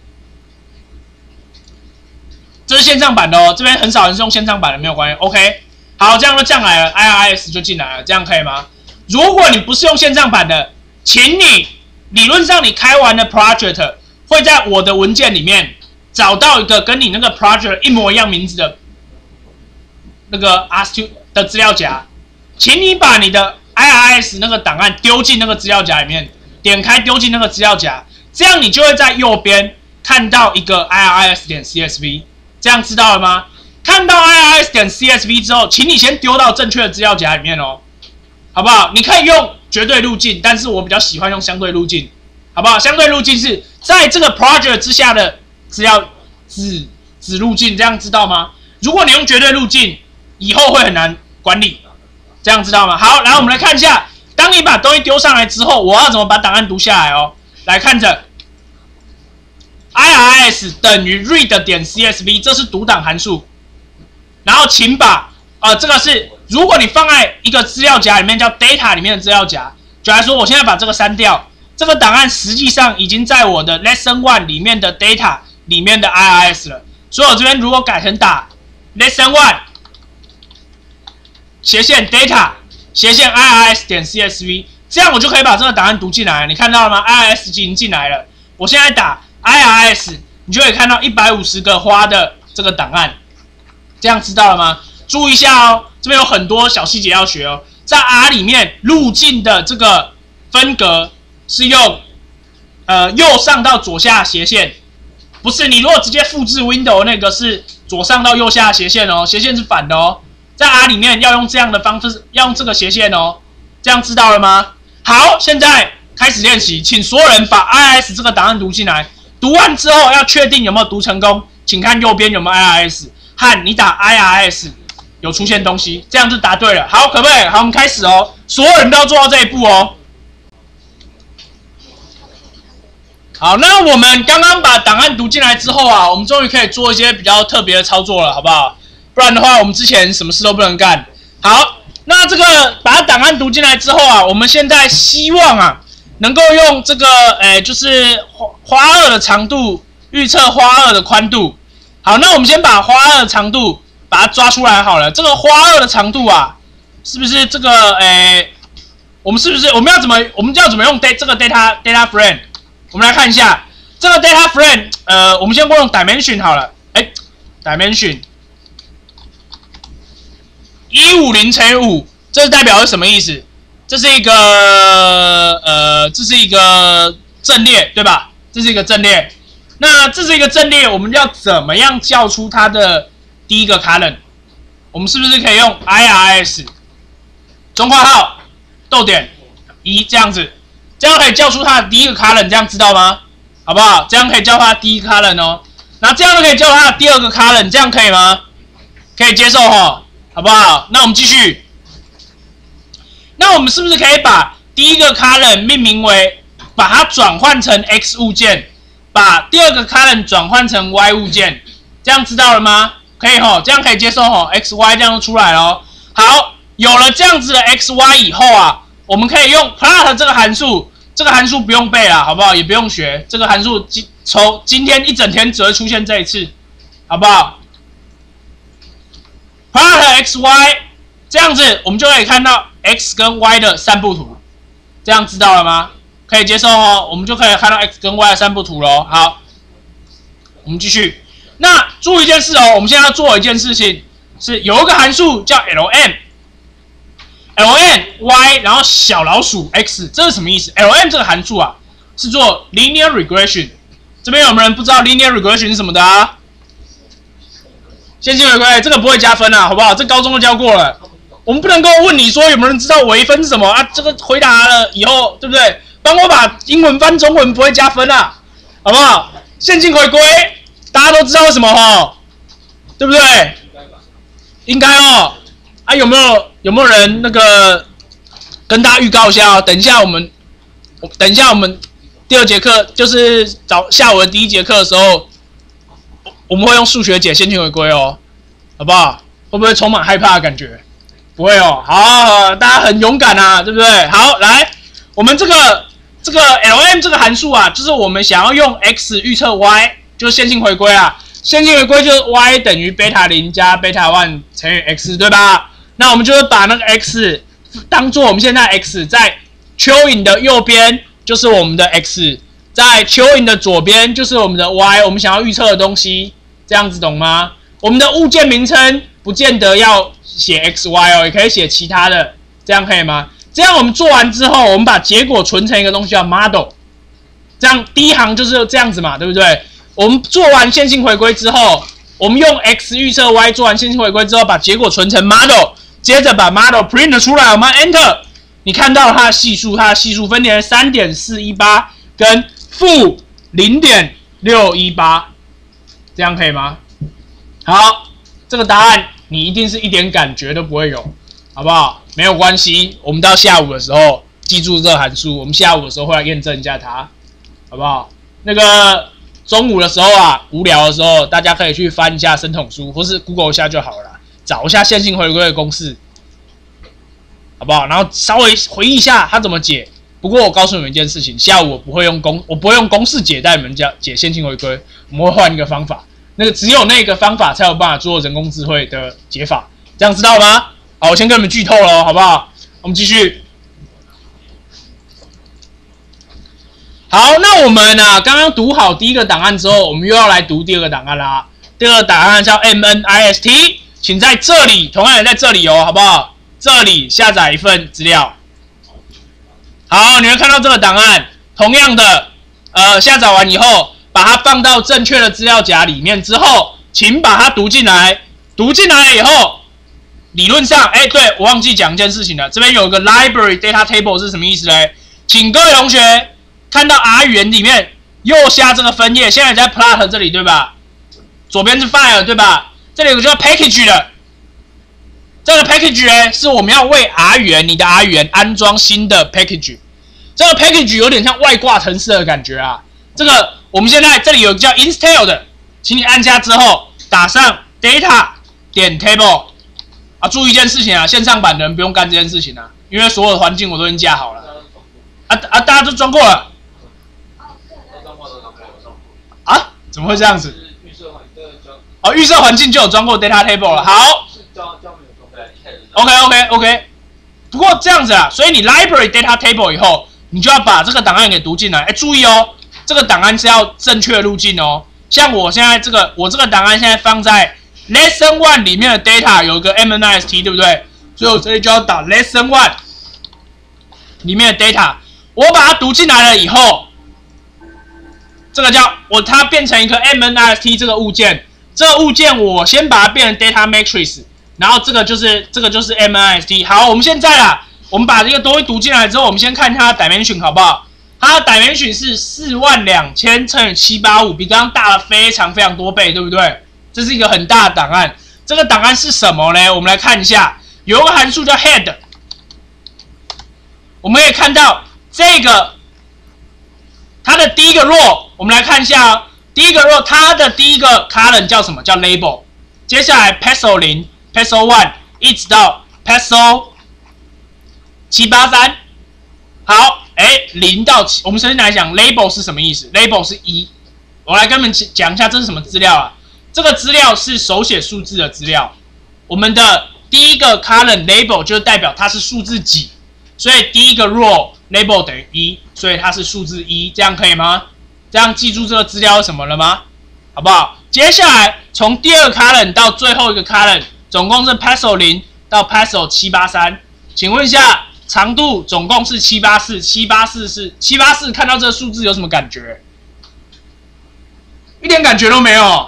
这是线上版的哦，这边很少人是用线上版的，没有关系 ，OK。好，这样就降来了 ，I R S 就进来了，这样可以吗？如果你不是用线上版的，请你理论上你开完的 project 会在我的文件里面找到一个跟你那个 project 一模一样名字的那个 R S T 的资料夹，请你把你的 I R S 那个档案丢进那个资料夹里面，点开丢进那个资料夹，这样你就会在右边看到一个 I R S 点 C S V， 这样知道了吗？看到 I R S 点 C S V 之后，请你先丢到正确的资料夹里面哦，好不好？你可以用绝对路径，但是我比较喜欢用相对路径，好不好？相对路径是在这个 project 之下的资料子子路径，这样知道吗？如果你用绝对路径，以后会很难管理，这样知道吗？好，来我们来看一下，当你把东西丢上来之后，我要怎么把档案读下来哦？来看着 I R S 等于 read 点 C S V， 这是读档函数。然后请把呃这个是如果你放在一个资料夹里面叫 data 里面的资料夹，就来说我现在把这个删掉，这个档案实际上已经在我的 lesson one 里面的 data 里面的 I R S 了，所以我这边如果改成打 lesson one 斜线 data 斜线 I R S 点 C S V， 这样我就可以把这个档案读进来了，你看到了吗？ I R S 已经进来了，我现在打 I R S， 你就可以看到一百五十个花的这个档案。这样知道了吗？注意一下哦，这边有很多小细节要学哦。在 R 里面，路径的这个分隔是用呃右上到左下斜线，不是你如果直接复制 Window 那个是左上到右下斜线哦，斜线是反的哦。在 R 里面要用这样的方式，要用这个斜线哦。这样知道了吗？好，现在开始练习，请所有人把 I R S 这个档案读进来。读完之后要确定有没有读成功，请看右边有没有 I R S。和你打 I R S 有出现东西，这样就答对了。好，可不可以？好，我们开始哦。所有人都要做到这一步哦。好，那我们刚刚把档案读进来之后啊，我们终于可以做一些比较特别的操作了，好不好？不然的话，我们之前什么事都不能干。好，那这个把档案读进来之后啊，我们现在希望啊，能够用这个，诶，就是花花二的长度预测花二的宽度。好，那我们先把花二的长度把它抓出来好了。这个花二的长度啊，是不是这个诶？我们是不是我们要怎么我们要怎么用 data 这个 data data frame？ 我们来看一下这个 data frame。呃，我们先用 dimension 好了。哎 ，dimension 一五零乘以五，这是代表是什么意思？这是一个呃，这是一个阵列，对吧？这是一个阵列。那这是一个阵列，我们要怎么样叫出它的第一个 column？ 我们是不是可以用 I R S 中括号逗点一这样子，这样可以叫出它的第一个 column， 这样知道吗？好不好？这样可以叫它的第一个 column 哦。然后这样就可以叫它的第二个 column， 这样可以吗？可以接受哈，好不好？那我们继续。那我们是不是可以把第一个 column 命名为，把它转换成 X 物件？把第二个 column 转换成 Y 物件，这样知道了吗？可以吼，这样可以接受吼 ，X Y 这样就出来了。好，有了这样子的 X Y 以后啊，我们可以用 plot 这个函数，这个函数不用背啦，好不好？也不用学，这个函数今从今天一整天只会出现这一次，好不好 ？plot X Y 这样子，我们就可以看到 X 跟 Y 的散布图，这样知道了吗？可以接受哦，我们就可以看到 X 跟 Y 的散布图喽。好，我们继续。那注意一件事哦，我们现在要做一件事情，是有一个函数叫 ln，ln y， 然后小老鼠 x， 这是什么意思 ？ln 这个函数啊，是做 linear regression。这边有没有人不知道 linear regression 是什么的啊？线性回归，这个不会加分啊，好不好？这高中都教过了。我们不能够问你说有没有人知道微分是什么啊？这个回答了以后，对不对？帮我把英文翻中文不会加分啊，好不好？线性回归，大家都知道为什么吼，对不对？应该哦。啊，有没有有没有人那个跟大家预告一下哦？等一下我们，等一下我们第二节课就是早下午的第一节课的时候，我们会用数学解线性回归哦，好不好？会不会充满害怕的感觉？不会哦。好，好，好，大家很勇敢啊，对不对？好，来，我们这个。这个 ln 这个函数啊，就是我们想要用 x 预测 y， 就是线性回归啊。线性回归就是 y 等于贝塔零加贝塔一乘以 x， 对吧？那我们就会把那个 x 当做我们现在 x， 在蚯蚓的右边就是我们的 x， 在蚯蚓的左边就是我们的 y， 我们想要预测的东西，这样子懂吗？我们的物件名称不见得要写 x y 哦，也可以写其他的，这样可以吗？这样我们做完之后，我们把结果存成一个东西叫 model， 这样第一行就是这样子嘛，对不对？我们做完线性回归之后，我们用 x 预测 y 做完线性回归之后，把结果存成 model， 接着把 model print 出来，我们 enter， 你看到它的系数，它的系数分别是 三点四一八 跟负 零点六一八， 这样可以吗？好，这个答案你一定是一点感觉都不会有，好不好？没有关系，我们到下午的时候记住这个函数，我们下午的时候会来验证一下它，好不好？那个中午的时候啊，无聊的时候，大家可以去翻一下生统书，或是 Google 一下就好了啦，找一下线性回归的公式，好不好？然后稍微回忆一下它怎么解。不过我告诉你们一件事情，下午我不会用公，我不会用公式解带你们解线性回归，我们会换一个方法，那个只有那个方法才有办法做人工智慧的解法，这样知道吗？好，我先跟你们剧透了，好不好？我们继续。 好，那我们啊刚刚读好第一个档案之后，我们又要来读第二个档案啦。第二个档案叫 M N I S T， 请在这里，同样也在这里哦，好不好？这里下载一份资料。好，你会看到这个档案，同样的，呃，下载完以后，把它放到正确的资料夹里面之后，请把它读进来。读进来以后，理论上，哎，对我忘记讲一件事情了，这边有个 library data table 是什么意思嘞？请各位同学看到 R 语言里面右下这个分页，现在在 plot 这里对吧？左边是 file 对吧？这里有个叫 package 的，这个 package 呢是我们要为 R 语言你的 R 语言安装新的 package。这个 package 有点像外挂程式的感觉啊。这个我们现在这里有个叫 install 的，请你按下之后打上 data 点 table 啊。注意一件事情啊，线上版的人不用干这件事情啊，因为所有的环境我都已经架好了。啊啊，大家都装过了。啊？怎么会这样子？哦，预设环境就有装过 data table 了。好。OK OK OK。不过这样子啊，所以你 library data table 以后，你就要把这个档案给读进来。哎，注意哦，这个档案是要正确路径哦。像我现在这个，我这个档案现在放在 lesson one 里面的 data 有个 M N I S T， 对不对？所以我这里就要打 lesson one 里面的 data， 我把它读进来了以后，这个叫我它变成一个 M N I S T 这个物件。这个物件我先把它变成 data matrix， 然后这个就是这个就是 M N I S T。好，我们现在啦，我们把这个东西读进来之后，我们先看它的 dimension 好不好？它的 dimension 是四万两千乘以七百八十五，比刚刚大了非常非常多倍，对不对？这是一个很大的档案。这个档案是什么呢？我们来看一下，有一个函数叫 head， 我们可以看到这个它的第一个 row， 我们来看一下哦。第一个 row 它的第一个 column 叫什么？叫 label。接下来 peso 零、peso one 一直到 peso 七八三。好，哎，零到七，我们首先来讲 label 是什么意思 ？label 是一。我来跟你们讲一下这是什么资料啊？这个资料是手写数字的资料。我们的第一个 column label 就代表它是数字几，所以第一个 row label 等于一，所以它是数字一，这样可以吗？这样记住这个资料是什么了吗？好不好？接下来从第二个 column 到最后一个 column， 总共是 peso 零到 peso 七八三。请问一下，长度总共是七八四，七八四是七八四，看到这个数字有什么感觉？一点感觉都没有。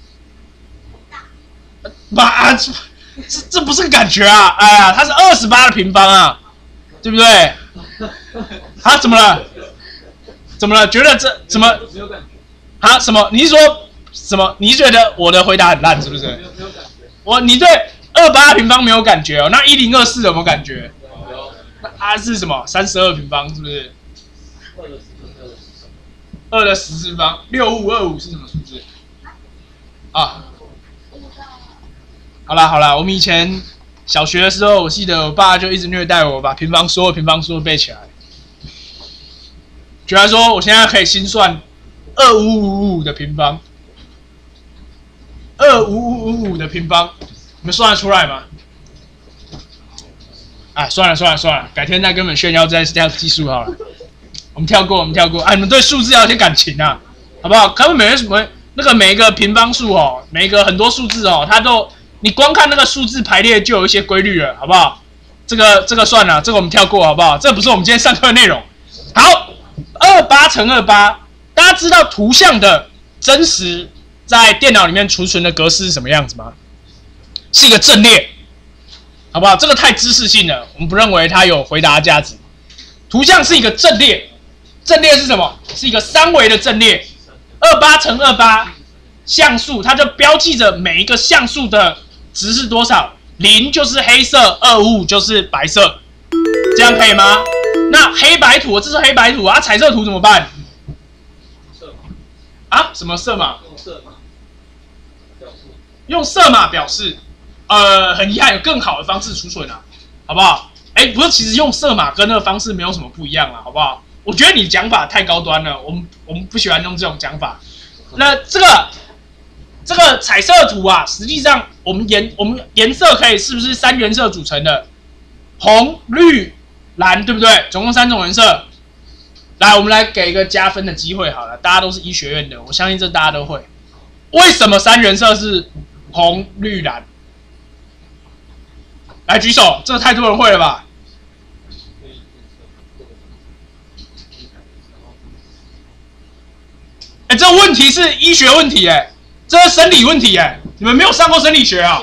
妈，这这这不是个感觉啊！哎呀，它是二十八的平方啊，对不对？啊，怎么了？怎么了？觉得这怎么？啊？什么？你是说什么？你是觉得我的回答很烂是不是？我你对二八平方没有感觉哦？那一零二四有没有感觉？那它是什么？三十二平方是不是？二的十次方，六五二五是什么数字？啊？好啦好啦，我们以前小学的时候，我记得我爸就一直虐待我，把平方所有平方数都背起来。举例来说，我现在可以心算二五五五的平方，二五五五五的平方，你们算得出来吗？哎，算了算了算了，改天再跟你们炫耀这样技术好了。我们跳过，我们跳过。哎，你们对数字要有些感情啊，好不好？他们每个什么那个每一个平方数哦，每一个很多数字哦，它都你光看那个数字排列就有一些规律了，好不好？这个这个算了，这个我们跳过，好不好？这不是我们今天上课的内容。好。二八乘二八，大家知道图像的真实在电脑里面储存的格式是什么样子吗？是一个阵列，好不好？这个太知识性了，我们不认为它有回答价值。图像是一个阵列，阵列是什么？是一个三维的阵列。二八乘二八像素，它就标记着每一个像素的值是多少。零就是黑色，二五五就是白色，这样可以吗？那黑白图，这是黑白图啊，彩色图怎么办？啊？什么色码？用色码表示。用色码表示，呃，很遗憾，有更好的方式储存啊，好不好？哎，不是，其实用色码跟那个方式没有什么不一样啊，好不好？我觉得你讲法太高端了，我们我们不喜欢用这种讲法。那这个这个彩色图啊，实际上我们颜我们颜色可以是不是三原色组成的？红、绿、蓝，对不对？总共三种颜色。 来，我们来给一个加分的机会好了，大家都是医学院的，我相信这大家都会。为什么三原色是红、绿、蓝？来举手，这个太多人会了吧？哎，这个问题是医学问题哎，这是生理问题哎，你们没有上过生理学啊？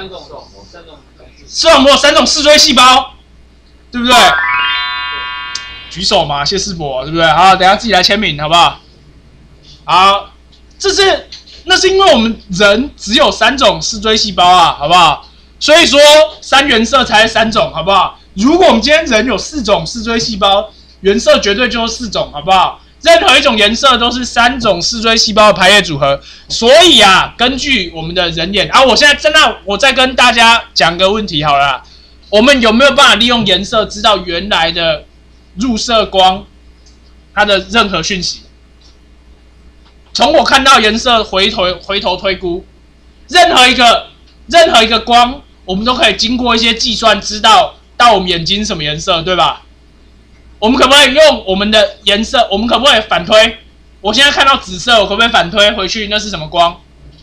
视网膜有三种视锥细胞，对不对？举手嘛，谢世博，对不对？好，等一下自己来签名，好不好？好，这是那是因为我们人只有三种视锥细胞啊，好不好？所以说三原色才是三种，好不好？如果我们今天人有四种视锥细胞，原色绝对就是四种，好不好？任何一种颜色都是三种视锥细胞的排列组合。所以啊，根据我们的人眼，啊，我现在真的我再跟大家讲个问题好了啦，我们有没有办法利用颜色知道原来的入射光它的任何讯息？从我看到颜色回头回头推估，任何一个任何一个光，我们都可以经过一些计算知道到我们眼睛什么颜色，对吧？我们可不可以用我们的颜色？我们可不可以反推？我现在看到紫色，我可不可以反推回去？那是什么光？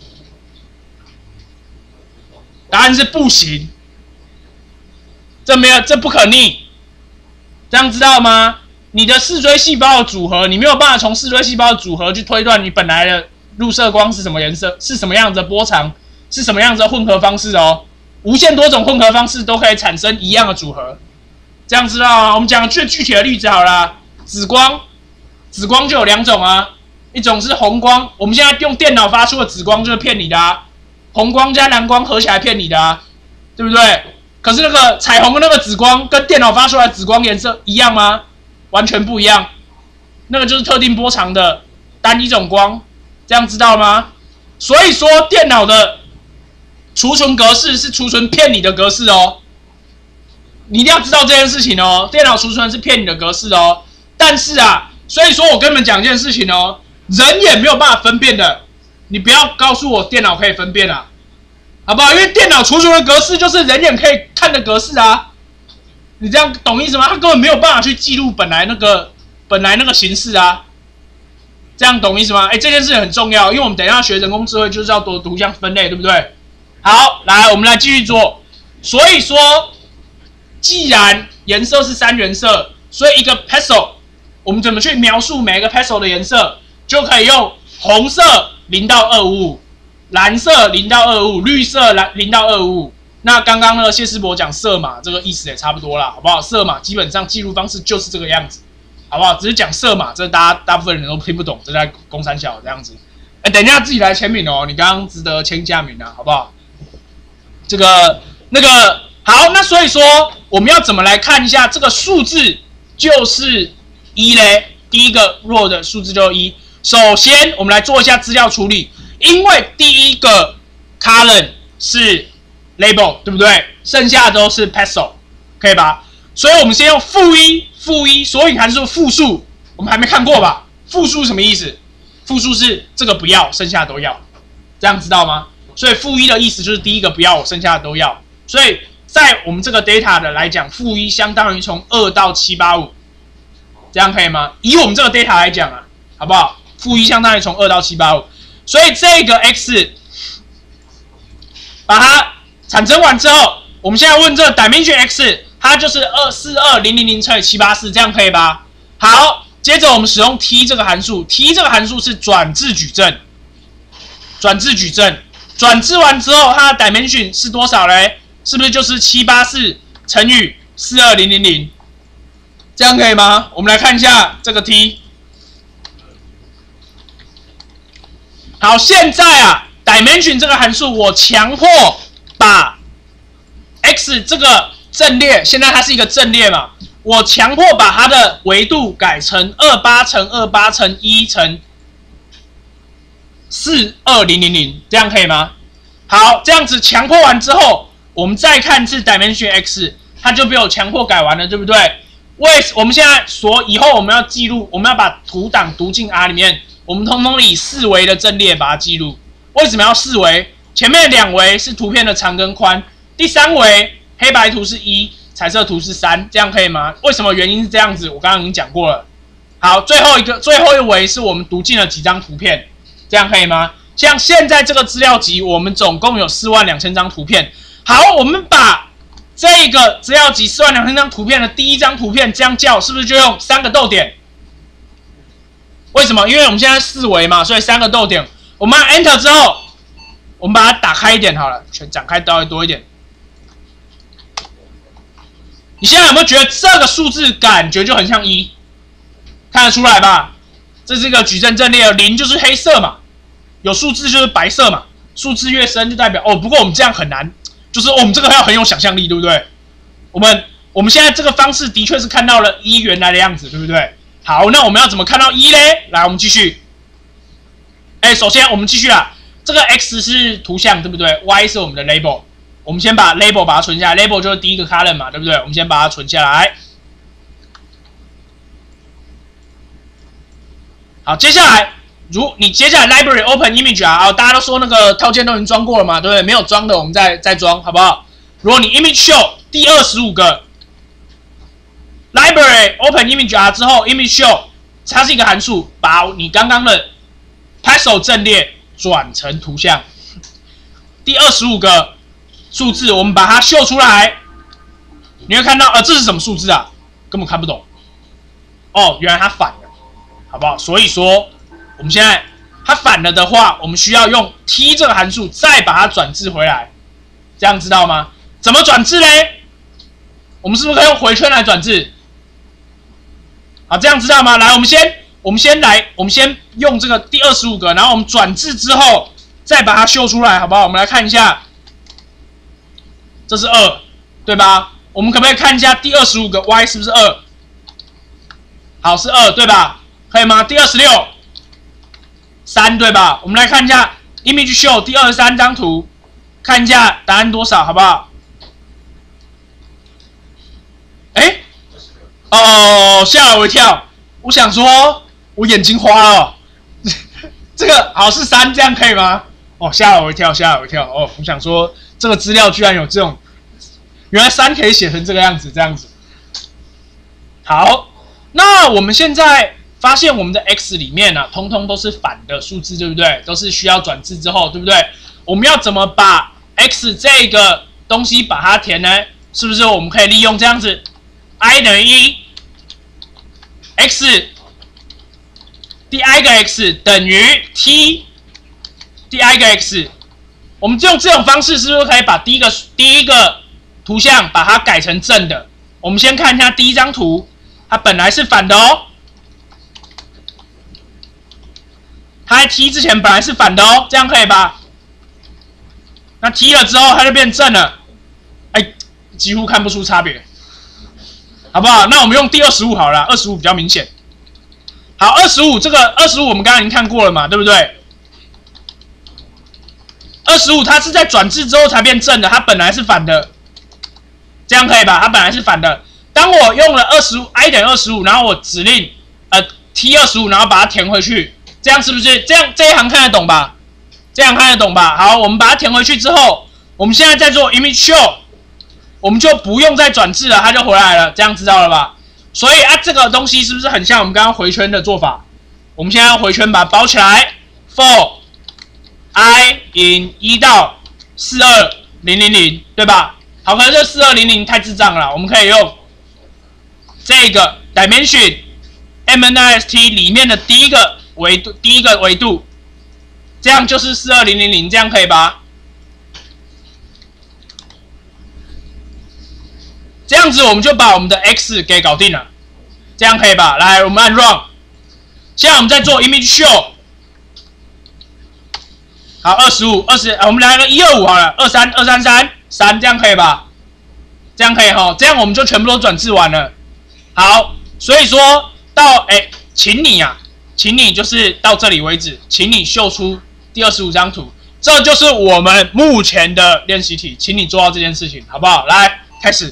答案是不行，这没有，这不可逆。这样知道吗？你的视锥细胞的组合，你没有办法从视锥细胞的组合去推断你本来的入射光是什么颜色，是什么样子的波长，是什么样子的混合方式哦。无限多种混合方式都可以产生一样的组合。这样知道啊？我们讲最具体的例子好了，紫光，紫光就有两种啊，一种是红光，我们现在用电脑发出的紫光就是骗你的啊，红光加蓝光合起来骗你的啊，对不对？可是那个彩虹的那个紫光跟电脑发出来的紫光颜色一样吗？完全不一样，那个就是特定波长的单一种光，这样知道吗？所以说电脑的储存格式是储存骗你的格式哦。你一定要知道这件事情哦，电脑储存是骗你的格式哦。但是啊，所以说我跟你们讲一件事情哦，人眼没有办法分辨的，你不要告诉我电脑可以分辨啊，好不好？因为电脑储存的格式就是人眼可以看的格式啊。你这样懂意思吗？它根本没有办法去记录本来那个本来那个形式啊。这样懂意思吗？哎，这件事很重要，因为我们等一下学人工智慧就是要多图像分类，对不对？好，来，我们来继续做。所以说。既然颜色是三原色，所以一个 pixel， 我们怎么去描述每一个 pixel 的颜色？就可以用红色零到二五五，蓝色零到二五五，绿色零到二五五。那刚刚呢，谢世博讲色码，这个意思也差不多啦，好不好？色码基本上记录方式就是这个样子，好不好？只是讲色码，这大家大部分人都听不懂，这在公三小这样子。哎，等一下自己来签名哦，你刚刚值得签下名啊，好不好？这个那个。好，那所以说我们要怎么来看一下这个数字就是一嘞？第一个弱的数字就是一。首先，我们来做一下资料处理，因为第一个 column 是 label， 对不对？剩下都是 pixel， 可以吧？所以我们先用负一，负一，索引函数复数，我们还没看过吧？复数什么意思？复数是这个不要，剩下都要，这样知道吗？所以负一的意思就是第一个不要，我剩下的都要，所以。在我们这个 data 的来讲，负一相当于从二到七八五，这样可以吗？以我们这个 data 来讲啊，好不好？负一相当于从二到七八五，所以这个 x 把它产生完之后，我们现在问这个 dimension x， 它就是二四二零零零乘以七八四，这样可以吧？好，接着我们使用 t 这个函数 ，t 这个函数是转置矩阵，转置矩阵，转置完之后，它的 dimension 是多少嘞？是不是就是七八四乘以四二零零零？这样可以吗？我们来看一下这个 t。好，现在啊 ，dimension 这个函数，我强迫把 x 这个阵列，现在它是一个阵列嘛，我强迫把它的维度改成二八乘二八乘一乘四二零零零，这样可以吗？好，这样子强迫完之后。我们再看是 dimension x， 它就被我强迫改完了，对不对？为我们现在所以后我们要记录，我们要把图档读进 R 里面，我们通通以四维的阵列把它记录。为什么要四维？前面两维是图片的长跟宽，第三维黑白图是一，彩色图是三，这样可以吗？为什么原因是这样子？我刚刚已经讲过了。 好，最后一个最后一围是我们读进了几张图片，这样可以吗？像现在这个资料集，我们总共有四万两千张图片。好，我们把这个资料集四万两千张图片的第一张图片这样叫，是不是就用三个逗点？为什么？因为我们现在四维嘛，所以三个逗点。我们按 Enter 之后，我们把它打开一点好了，全展开稍微多一点。你现在有没有觉得这个数字感觉就很像一？看得出来吧？这是一个矩阵阵列，零就是黑色嘛，有数字就是白色嘛，数字越深就代表哦。不过我们这样很难，就是我们这个要很有想象力，对不对？我们我们现在这个方式的确是看到了一原来的样子，对不对？好，那我们要怎么看到一嘞？来，我们继续。哎，首先我们继续啊，这个 X 是图像，对不对 ？Y 是我们的 label， 我们先把 label 把它存下来 ，label 就是第一个 column 嘛，对不对？我们先把它存下来。好，接下来，如你接下来 library open image 啊，哦，大家都说那个套件都已经装过了嘛，对不对？没有装的，我们再再装，好不好？如果你 image show 第二十五个 library open image R 之后 image show 它是一个函数，把你刚刚的 Pixel 阵列转成图像。第二十五个数字，我们把它秀出来，你会看到，呃，这是什么数字啊？根本看不懂。哦，原来它反了。好不好？所以说，我们现在它反了的话，我们需要用 T 这个函数再把它转置回来，这样知道吗？怎么转置嘞？我们是不是可以用回圈来转置？好，这样知道吗？来，我们先，我们先来，我们先用这个第二十五个，然后我们转置之后再把它秀出来，好不好？我们来看一下，这是二，对吧？我们可不可以看一下第二十五个 Y 是不是二？好，是二，对吧？可以吗？第二十六，三对吧？我们来看一下 image show 第二十三张图，看一下答案多少，好不好？哎，哦，吓了我一跳，我想说，我眼睛花了、哦，这个好是三，这样可以吗？哦，吓了我一跳，吓了我一跳，哦，我想说这个资料居然有这种，原来三可以写成这个样子，这样子。好，那我们现在。发现我们的 X 里面啊，通通都是反的数字，对不对？都是需要转置之后，对不对？我们要怎么把 X 这个东西把它填呢？是不是我们可以利用这样子 ，i 等于一 ，x 第 i 个 x 等于 t 第 i 个 x， 我们用这种方式是不是可以把第一个第一个图像把它改成正的？我们先看一下第一张图，它本来是反的哦。它在 T 之前本来是反的哦，这样可以吧？那 T 了之后，它就变正了，哎，几乎看不出差别，好不好？那我们用第二十五好了，二十五比较明显。好，二十五这个二十五我们刚刚已经看过了嘛，对不对？二十五它是在转置之后才变正的，它本来是反的，这样可以吧？它本来是反的。当我用了二十五 i 等于二十五，然后我指令呃 T 二十五，然后把它填回去。这样是不是这样？这一行看得懂吧？这样看得懂吧？好，我们把它填回去之后，我们现在在做 image show， 我们就不用再转置了，它就回来了。这样知道了吧？所以啊，这个东西是不是很像我们刚刚回圈的做法？我们现在要回圈把它包起来 ，for i in 一到四二零零零，对吧？好，可能这四二零零太智障了，我们可以用这个 dimension M N I S T 里面的第一个。维度第一个维度，这样就是四二零零零，这样可以吧？这样子我们就把我们的 x 给搞定了，这样可以吧？来，我们按 run。现在我们在做 image show， 好，二十五、二十，我们来个一二五好了，二三、二三三三，这样可以吧？这样可以哈，这样我们就全部都转置完了。好，所以说到哎，请你啊。请你就是到这里为止，请你秀出第二十五张图，这就是我们目前的练习题，请你做到这件事情，好不好？来，开始。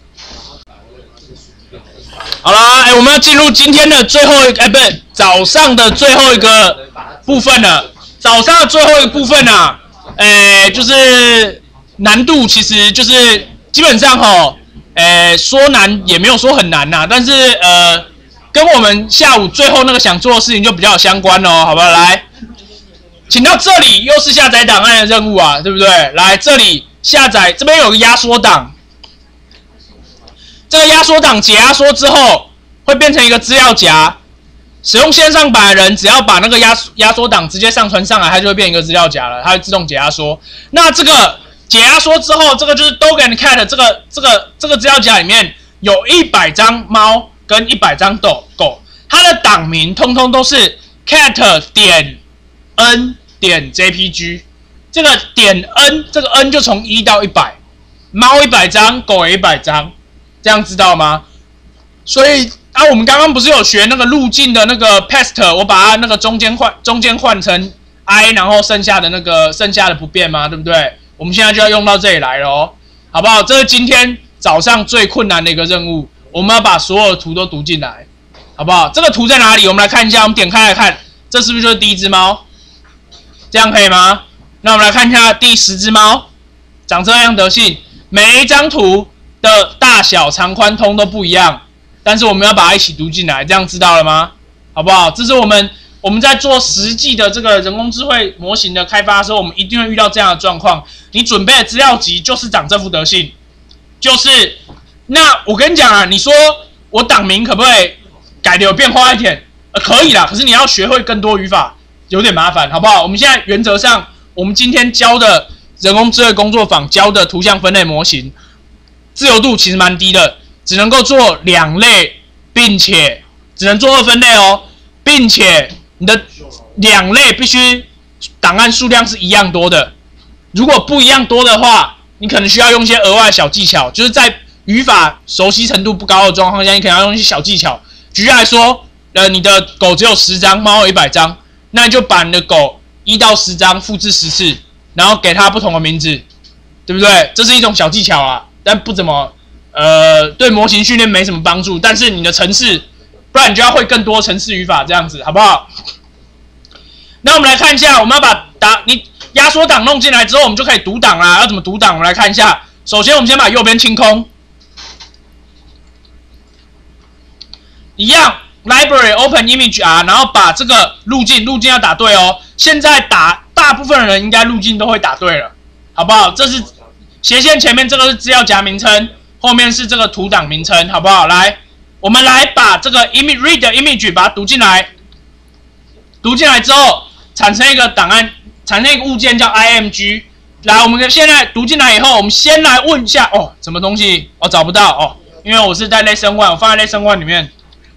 好啦，哎，我们要进入今天的最后一个，哎，不是早上的最后一个部分了。早上的最后一个部分啊，哎，就是难度其实就是基本上吼，哎，说难也没有说很难呐、啊，但是呃。 跟我们下午最后那个想做的事情就比较有相关哦，好不好？来，请到这里又是下载档案的任务啊，对不对？来，这里下载，这边有个压缩档，这个压缩档解压缩之后会变成一个资料夹。使用线上版的人，只要把那个压压缩档直接上传上来，它就会变一个资料夹了，它会自动解压缩。那这个解压缩之后，这个就是 dog and cat 这个这个这个资料夹里面有一百张猫跟一百张狗狗，它的档名通通都是 cat 点 n 点 jpg。这个点 n 这个 n 就从一到一百，猫一百张，狗也一百张，这样知道吗？所以。啊，我们刚刚不是有学那个路径的那个 past， 我把它那个中间换中间换成 i， 然后剩下的那个剩下的不变吗？对不对？我们现在就要用到这里来了哦，好不好？这是今天早上最困难的一个任务，我们要把所有的图都读进来，好不好？这个图在哪里？我们来看一下，我们点开来看，这是不是就是第一只猫？这样可以吗？那我们来看一下第十只猫，长这样德性，每一张图的大小、长宽通都不一样。但是我们要把它一起读进来，这样知道了吗？好不好？这是我们我们在做实际的这个人工智慧模型的开发的时候，我们一定会遇到这样的状况。你准备的资料集就是长这副德性，就是那我跟你讲啊，你说我档名可不可以改的有变化一点？呃，可以啦，可是你要学会更多语法，有点麻烦，好不好？我们现在原则上，我们今天教的人工智慧工作坊教的图像分类模型，自由度其实蛮低的。只能够做两类，并且只能做二分类哦，并且你的两类必须档案数量是一样多的。如果不一样多的话，你可能需要用一些额外的小技巧，就是在语法熟悉程度不高的状况下，你可能要用一些小技巧。举例来说，呃，你的狗只有十张，猫有一百张，那你就把你的狗一到十张复制十次，然后给它不同的名字，对不对？这是一种小技巧啊，但不怎么。呃，对模型训练没什么帮助，但是你的程式，不然你就要会更多程式语法，这样子好不好？那我们来看一下，我们要把打你压缩档弄进来之后，我们就可以读档啦。要怎么读档？我们来看一下。首先，我们先把右边清空，一样 library open image r， 然后把这个路径路径要打对哦。现在打大部分人应该路径都会打对了，好不好？这是斜线前面这个是资料夹名称。后面是这个图档名称，好不好？来，我们来把这个 image read image 把它读进来，读进来之后产生一个档案，产生一个物件叫 img。来，我们现在读进来以后，我们先来问一下哦，什么东西？我、哦、找不到哦，因为我是在 lesson one， 我放在 lesson one 里面。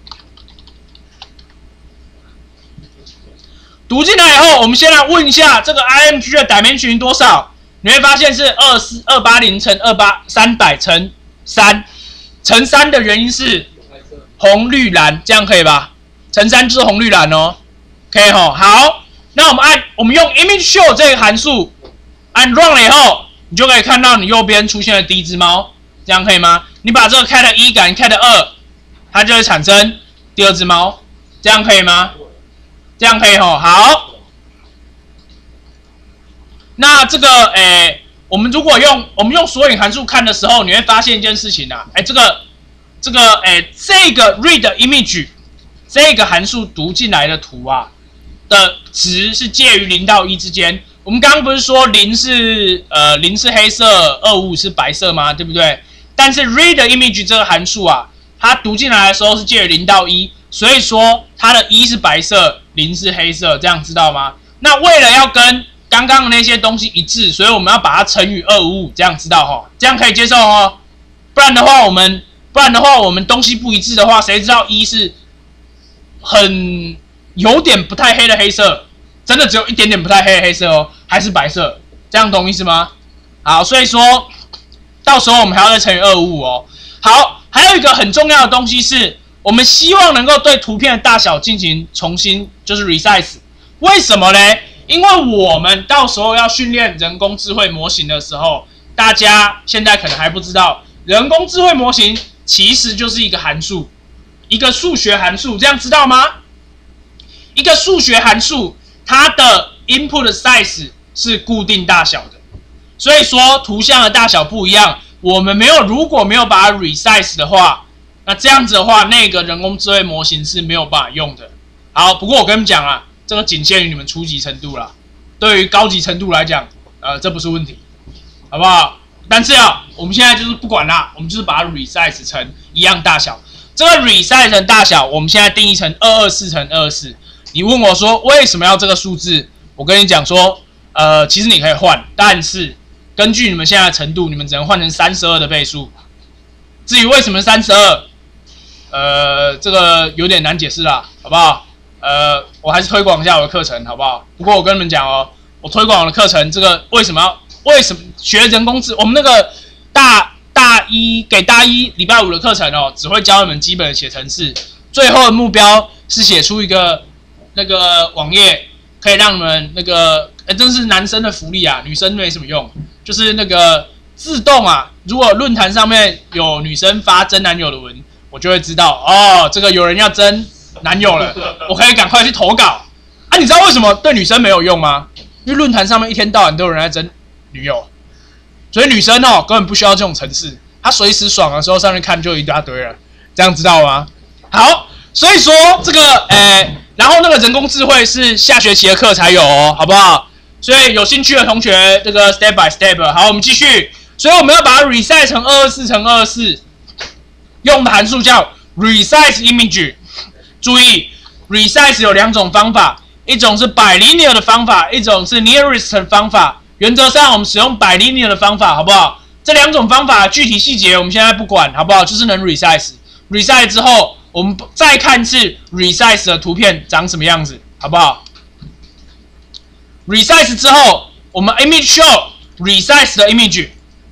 读进来以后，我们先来问一下这个 img 的 dimension 多少？你会发现是二四二八零乘二八三百乘。三乘三的原因是红绿蓝，这样可以吧？乘三就是红绿蓝哦，可以吼。好，那我们按我们用 image show 这个函数按 run 了以后，你就可以看到你右边出现了第一只猫，这样可以吗？你把这个 cat 一改 cat 二，它就会产生第二只猫，这样可以吗？这样可以吼。好，那这个诶。我们如果用我们用索引函数看的时候，你会发现一件事情啊，哎，这个这个哎，这个 read image 这个函数读进来的图啊的值是介于零到一之间。我们刚刚不是说零是呃零是黑色，二五五是白色吗？对不对？但是 read image 这个函数啊，它读进来的时候是介于零到一，所以说它的一是白色，零是黑色，这样知道吗？那为了要跟刚刚的那些东西一致，所以我们要把它乘以二五五，这样知道哈？这样可以接受哦。不然的话，我们不然的话，我们东西不一致的话，谁知道一是很有点不太黑的黑色，真的只有一点点不太黑的黑色哦，还是白色？这样懂意思吗？好，所以说到时候我们还要再乘以二五五哦。好，还有一个很重要的东西是，我们希望能够对图片的大小进行重新就是 resize。为什么呢？因为我们到时候要训练人工智慧模型的时候，大家现在可能还不知道，人工智慧模型其实就是一个函数，一个数学函数，这样知道吗？一个数学函数，它的 input size 是固定大小的，所以说图像的大小不一样。我们没有，如果没有把它 resize 的话， 那这样子的话，那个人工智慧模型是没有办法用的。好，不过我跟你们讲啊，这个仅限于你们初级程度啦。对于高级程度来讲，呃，这不是问题，好不好？但是啊，我们现在就是不管啦，我们就是把它 resize 成一样大小。这个 resize 成大小，我们现在定义成二二四乘二二四。你问我说为什么要这个数字？我跟你讲说，呃，其实你可以换，但是根据你们现在的程度，你们只能换成三十二的倍数。至于为什么三十二，呃，这个有点难解释啦，好不好？呃，我还是推广一下我的课程，好不好？不过我跟你们讲哦，我推广我的课程，这个为什么要为什么学人工智？我们那个大大一给大一礼拜五的课程哦，只会教你们基本的写程式，最后的目标是写出一个那个网页，可以让你们那个，哎，真是男生的福利啊，女生没什么用，就是那个自动啊，如果论坛上面有女生发真男友的文，我就会知道哦，这个有人要真男友了，我可以赶快去投稿啊！你知道为什么对女生没有用吗？因为论坛上面一天到晚都有人在争女友，所以女生哦根本不需要这种程式，她随时爽的时候上去看就一大堆了，这样知道吗？好，所以说这个诶，然后那个人工智慧是下学期的课才有哦，好不好？所以有興趣的同學，這個 step by step。好，我們繼續。所以我們要把它 resize 成二二四乘二二四，用的函數叫 resize image。注意 ，resize 有兩種方法，一種是 bilinear 的方法，一種是 nearest 的方法。原則上，我們使用 bilinear 的方法，好不好？這兩種方法具體細節我們現在不管，好不好？就是能 resize。resize 之後，我們再看一次 resize 的圖片長什麼樣子，好不好？resize 之後，我們 image show resize 的 image，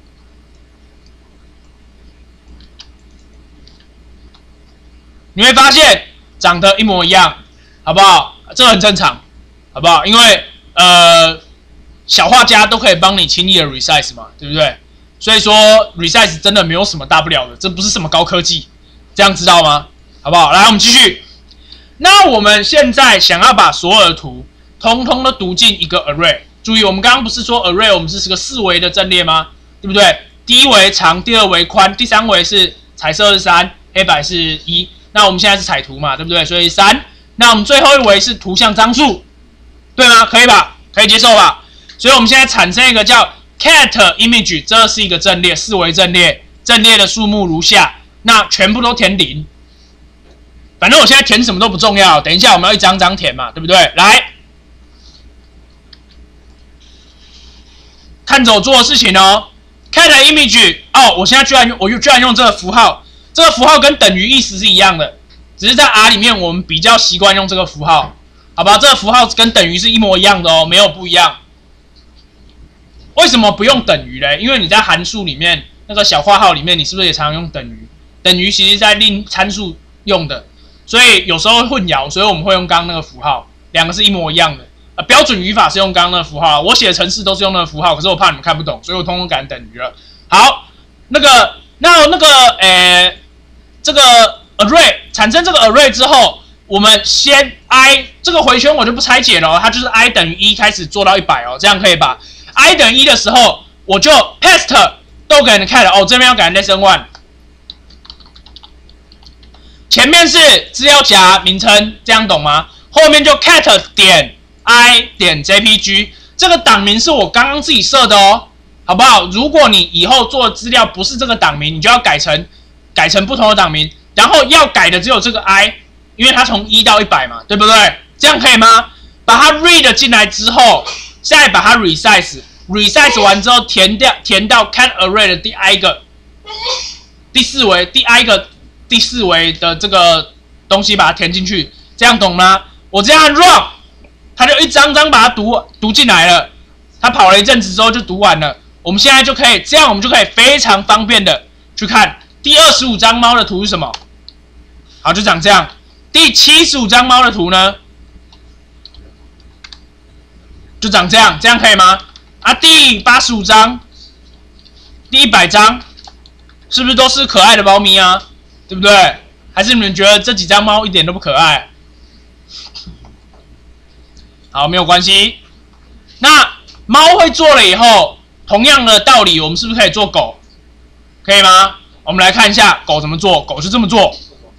你會發現長得一模一樣，好不好？這很正常，好不好？因為呃，小畫家都可以幫你輕易的 resize 嘛，對不對？所以說 resize 真的沒有什麼大不了的，這不是什麼高科技，這樣知道嗎？好不好？來，我們繼續。那我們現在想要把所有的圖通通的讀進一個 array。注意，我們剛剛不是說 array 我們是個四維的陣列嗎？對不對？第一維長，第二維寬，第三維是彩色是三，黑白是一。那我們現在是彩圖嘛，對不對？所以三。那我們最後一維是圖像張數，對嗎？可以吧？可以接受吧？所以我們現在產生一個叫 cat image， 這是一個陣列，四維陣列，陣列的數目如下。那全部都填零。反正我現在填什麼都不重要，等一下我們要一張張填嘛，對不對？來。看着我做的事情哦 ，cat image 哦，我现在居然用，我又居然用这个符号，这个符号跟等于意思是一样的，只是在 R 里面我们比较习惯用这个符号，好吧？这个符号跟等于是一模一样的哦，没有不一样。为什么不用等于嘞？因为你在函数里面那个小括号里面，你是不是也常常用等于？等于其实在另参数用的，所以有时候会混淆，所以我们会用刚刚那个符号，两个是一模一样的。呃，标准语法是用刚刚那个符号，我写的程式都是用那个符号，可是我怕你们看不懂，所以我通通改等于了。好，那个，那那个，诶，这个 array 产生这个 array 之后，我们先 i 这个回圈我就不拆解了哦，它就是 i 等于一开始做到一百哦，这样可以吧 ？i 等于一的时候，我就 paste 都给你看了哦，这边要改 lesson one， 前面是资料夹名称，这样懂吗？后面就 cat 点。i 点 jpg 这个档名是我刚刚自己设的哦，好不好？如果你以后做的资料不是这个档名，你就要改成改成不同的档名，然后要改的只有这个 i， 因为它从一到一百嘛，对不对？这样可以吗？把它 read 进来之后，再把它 resize，resize 完之后填掉填到 cat array 的第 i 个第四维第 i 个第四维的这个东西把它填进去，这样懂吗？我这样 run。他就一张张把它读读进来了，他跑了一阵子之后就读完了。我们现在就可以这样，我们就可以非常方便的去看第二十五张猫的图是什么。好，就长这样。第七十五张猫的图呢，就长这样，这样可以吗？啊，第八十五张、第一百张，是不是都是可爱的猫咪啊？对不对？还是你们觉得这几张猫一点都不可爱？好，没有关系。那猫会做了以后，同样的道理，我们是不是可以做狗？可以吗？ 我们来看一下狗怎么做，狗是这么做。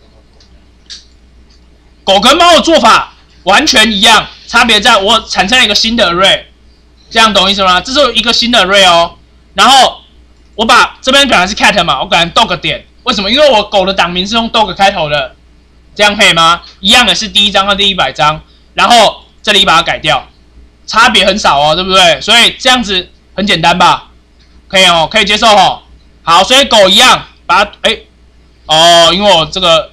狗跟猫的做法完全一样，差别在我产生了一个新的 array， 这样懂意思吗？这是一个新的 array 哦。然后我把这边本来是 cat 嘛，我改成 dog 点，为什么？因为我狗的档名是用 dog 开头的，这样可以吗？一样的是第一章和第一百章，然后这里把它改掉，差别很少哦，对不对？所以这样子很简单吧？可以哦，可以接受哦。好，所以狗一样，把它哎哦，因为我这个。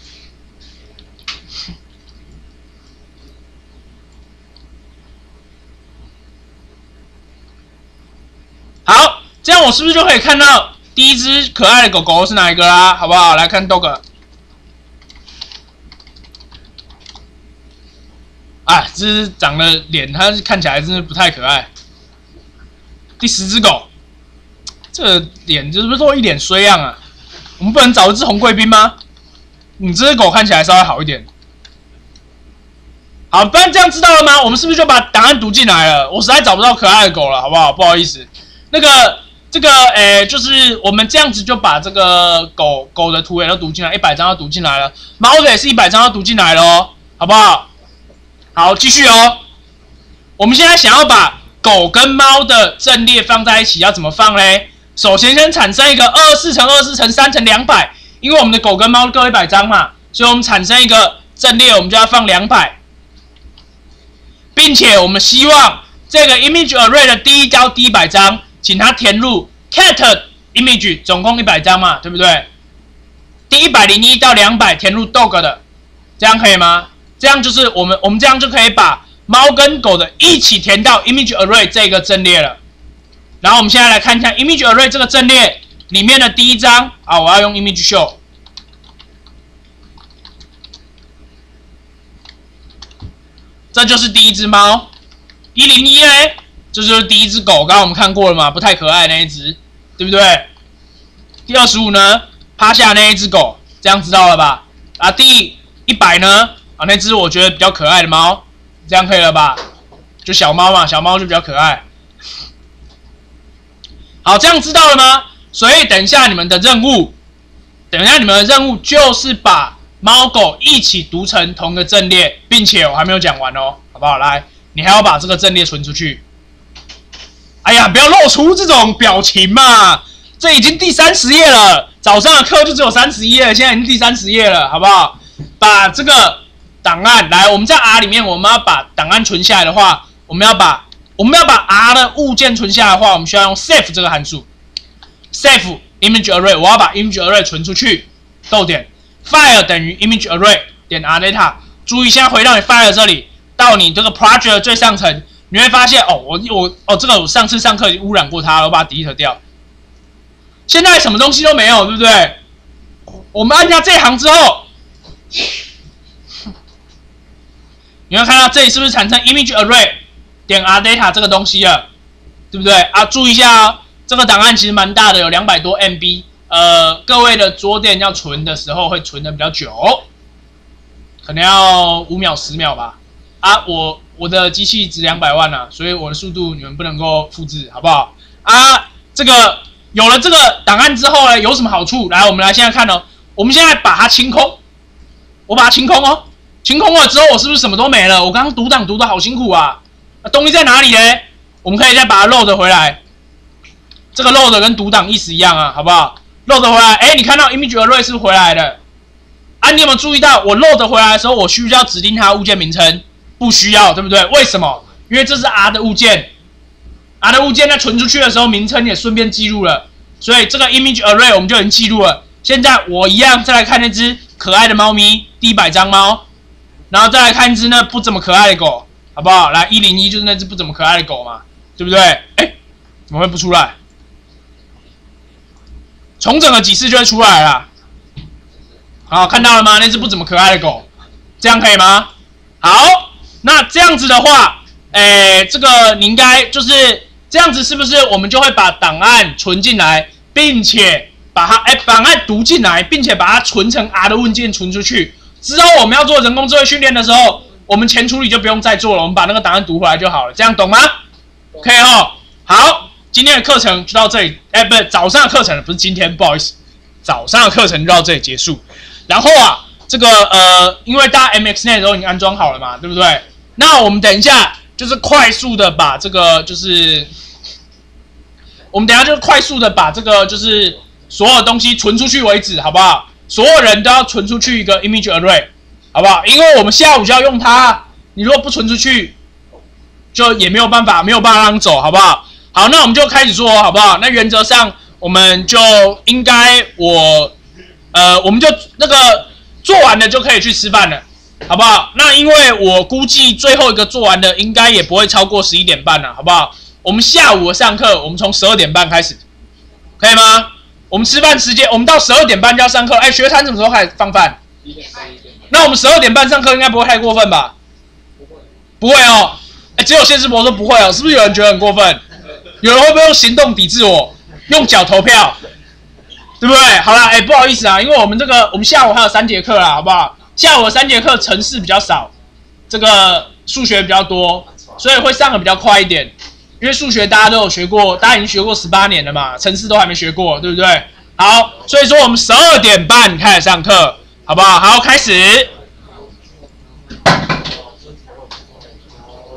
好，这样我是不是就可以看到第一只可爱的狗狗是哪一个啦？好不好？来看 dog。啊，这只长的脸，它看起来真的不太可爱。第十只狗，这个脸就是不是都一脸衰样啊？我们不能找一只红贵宾吗？你这只狗看起来稍微好一点。好，不然这样知道了吗？我们是不是就把档案读进来了？我实在找不到可爱的狗了，好不好？不好意思。那个这个诶，就是我们这样子就把这个狗狗的图也都读进来，一百张要读进来了，猫的也是一百张要读进来了哦，好不好？好，继续哦。我们现在想要把狗跟猫的阵列放在一起，要怎么放嘞？首先先产生一个二十四乘二十四乘三乘两百，因为我们的狗跟猫各一百张嘛，所以我们产生一个阵列，我们就要放两百，并且我们希望这个 image array 的第一到第一百张。请他填入 cat image， 总共一百张嘛，对不对？第一百零一到两百填入 dog 的，这样可以吗？这样就是我们我们这样就可以把猫跟狗的一起填到 image array 这个阵列了。然后我们现在来看一下 image array 这个阵列里面的第一张啊，我要用 image show， 这就是第一只猫，一零一嘞。这就是第一只狗，刚刚我们看过了嘛，不太可爱那一只，对不对？第二十五呢，趴下那一只狗，这样知道了吧？啊，第一百呢，啊，那只我觉得比较可爱的猫，这样可以了吧？就小猫嘛，小猫就比较可爱。好，这样知道了吗？所以等一下你们的任务，等一下你们的任务就是把猫狗一起读成同个阵列，并且我还没有讲完哦，好不好？来，你还要把这个阵列存出去。哎呀，不要露出这种表情嘛！这已经第三十页了，早上的课就只有三十页，现在已经第三十页了，好不好？把这个档案来，我们在 R 里面，我们要把档案存下来的话，我们要把我们要把 R 的物件存下来的话，我们需要用 save 这个函数 ，save image array， 我要把 image array 存出去，逗点 file 等于 image array 点 r data， 注意，现在回到你 file 这里，到你这个 project 的最上层。你会发现哦，我我哦，这个我上次上课已经污染过它了，我把它 delete 掉。现在什么东西都没有，对不对？我们按下这一行之后，你会看到这里是不是产生 image array 点 r data 这个东西了，对不对？啊，注意一下哦，这个档案其实蛮大的，有两百多 M B。呃，各位的桌垫要存的时候会存的比较久，可能要五秒十秒吧。啊，我。我的机器值两百万啊，所以我的速度你们不能够复制，好不好？啊，这个有了这个档案之后呢，有什么好处？来，我们来现在看哦，我们现在把它清空，我把它清空哦，清空了之后，我是不是什么都没了？我刚刚读档读的好辛苦啊，啊，东西在哪里呢？我们可以再把它 load 回来，这个 load 跟读档意思一样啊，好不好 ？load 回来，哎，你看到 image array 是回来的，啊，你有没有注意到我 load 回来的时候，我需不需要指定它的物件名称？不需要，对不对？为什么？因为这是 R 的物件 ，R 的物件在存出去的时候，名称也顺便记录了，所以这个 image array 我们就已经记录了。现在我一样再来看那只可爱的猫咪，第一百张猫，然后再来看一只那不怎么可爱的狗，好不好？来，一零一就是那只不怎么可爱的狗嘛，对不对？哎，怎么会不出来？重整了几次就会出来了。好，看到了吗？那只不怎么可爱的狗，这样可以吗？好。那这样子的话，诶，这个你应该就是这样子，是不是我们就会把档案存进来，并且把它诶档案读进来，并且把它存成 R 的文件存出去？之后我们要做人工智慧训练的时候，我们前处理就不用再做了，我们把那个档案读回来就好了，这样懂吗？可以哦。好，今天的课程就到这里。哎，不是早上的课程，不是今天，不好意思， 早上的课程就到这里结束。然后啊，这个呃，因为大家 M X Net 都已经安装好了嘛，对不对？那我们等一下就是快速的把这个就是，我们等一下就是快速的把这个就是所有东西存出去为止，好不好？所有人都要存出去一个 image array， 好不好？因为我们下午就要用它，你如果不存出去，就也没有办法，没有办法让你走，好不好？好，那我们就开始说，好不好？那原则上我们就应该我。呃，我们就那个做完了就可以去吃饭了，好不好？那因为我估计最后一个做完的应该也不会超过十一点半了，好不好？我们下午的上课，我们从十二点半开始，可以吗？我们吃饭时间，我们到十二点半就要上课。哎，学餐什么时候开始放饭？那我们十二点半上课应该不会太过分吧？不会哦。哎，只有谢世博说不会哦，是不是有人觉得很过分？有人会不会用行动抵制我？用脚投票？对不对？好啦，哎，不好意思啊，因为我们这个我们下午还有三节课啦，好不好？下午的三节课程式比较少，这个数学比较多，所以会上的比较快一点。因为数学大家都有学过，大家已经学过十八年了嘛，程式都还没学过，对不对？好，所以说我们十二点半开始上课，好不好？好，开始。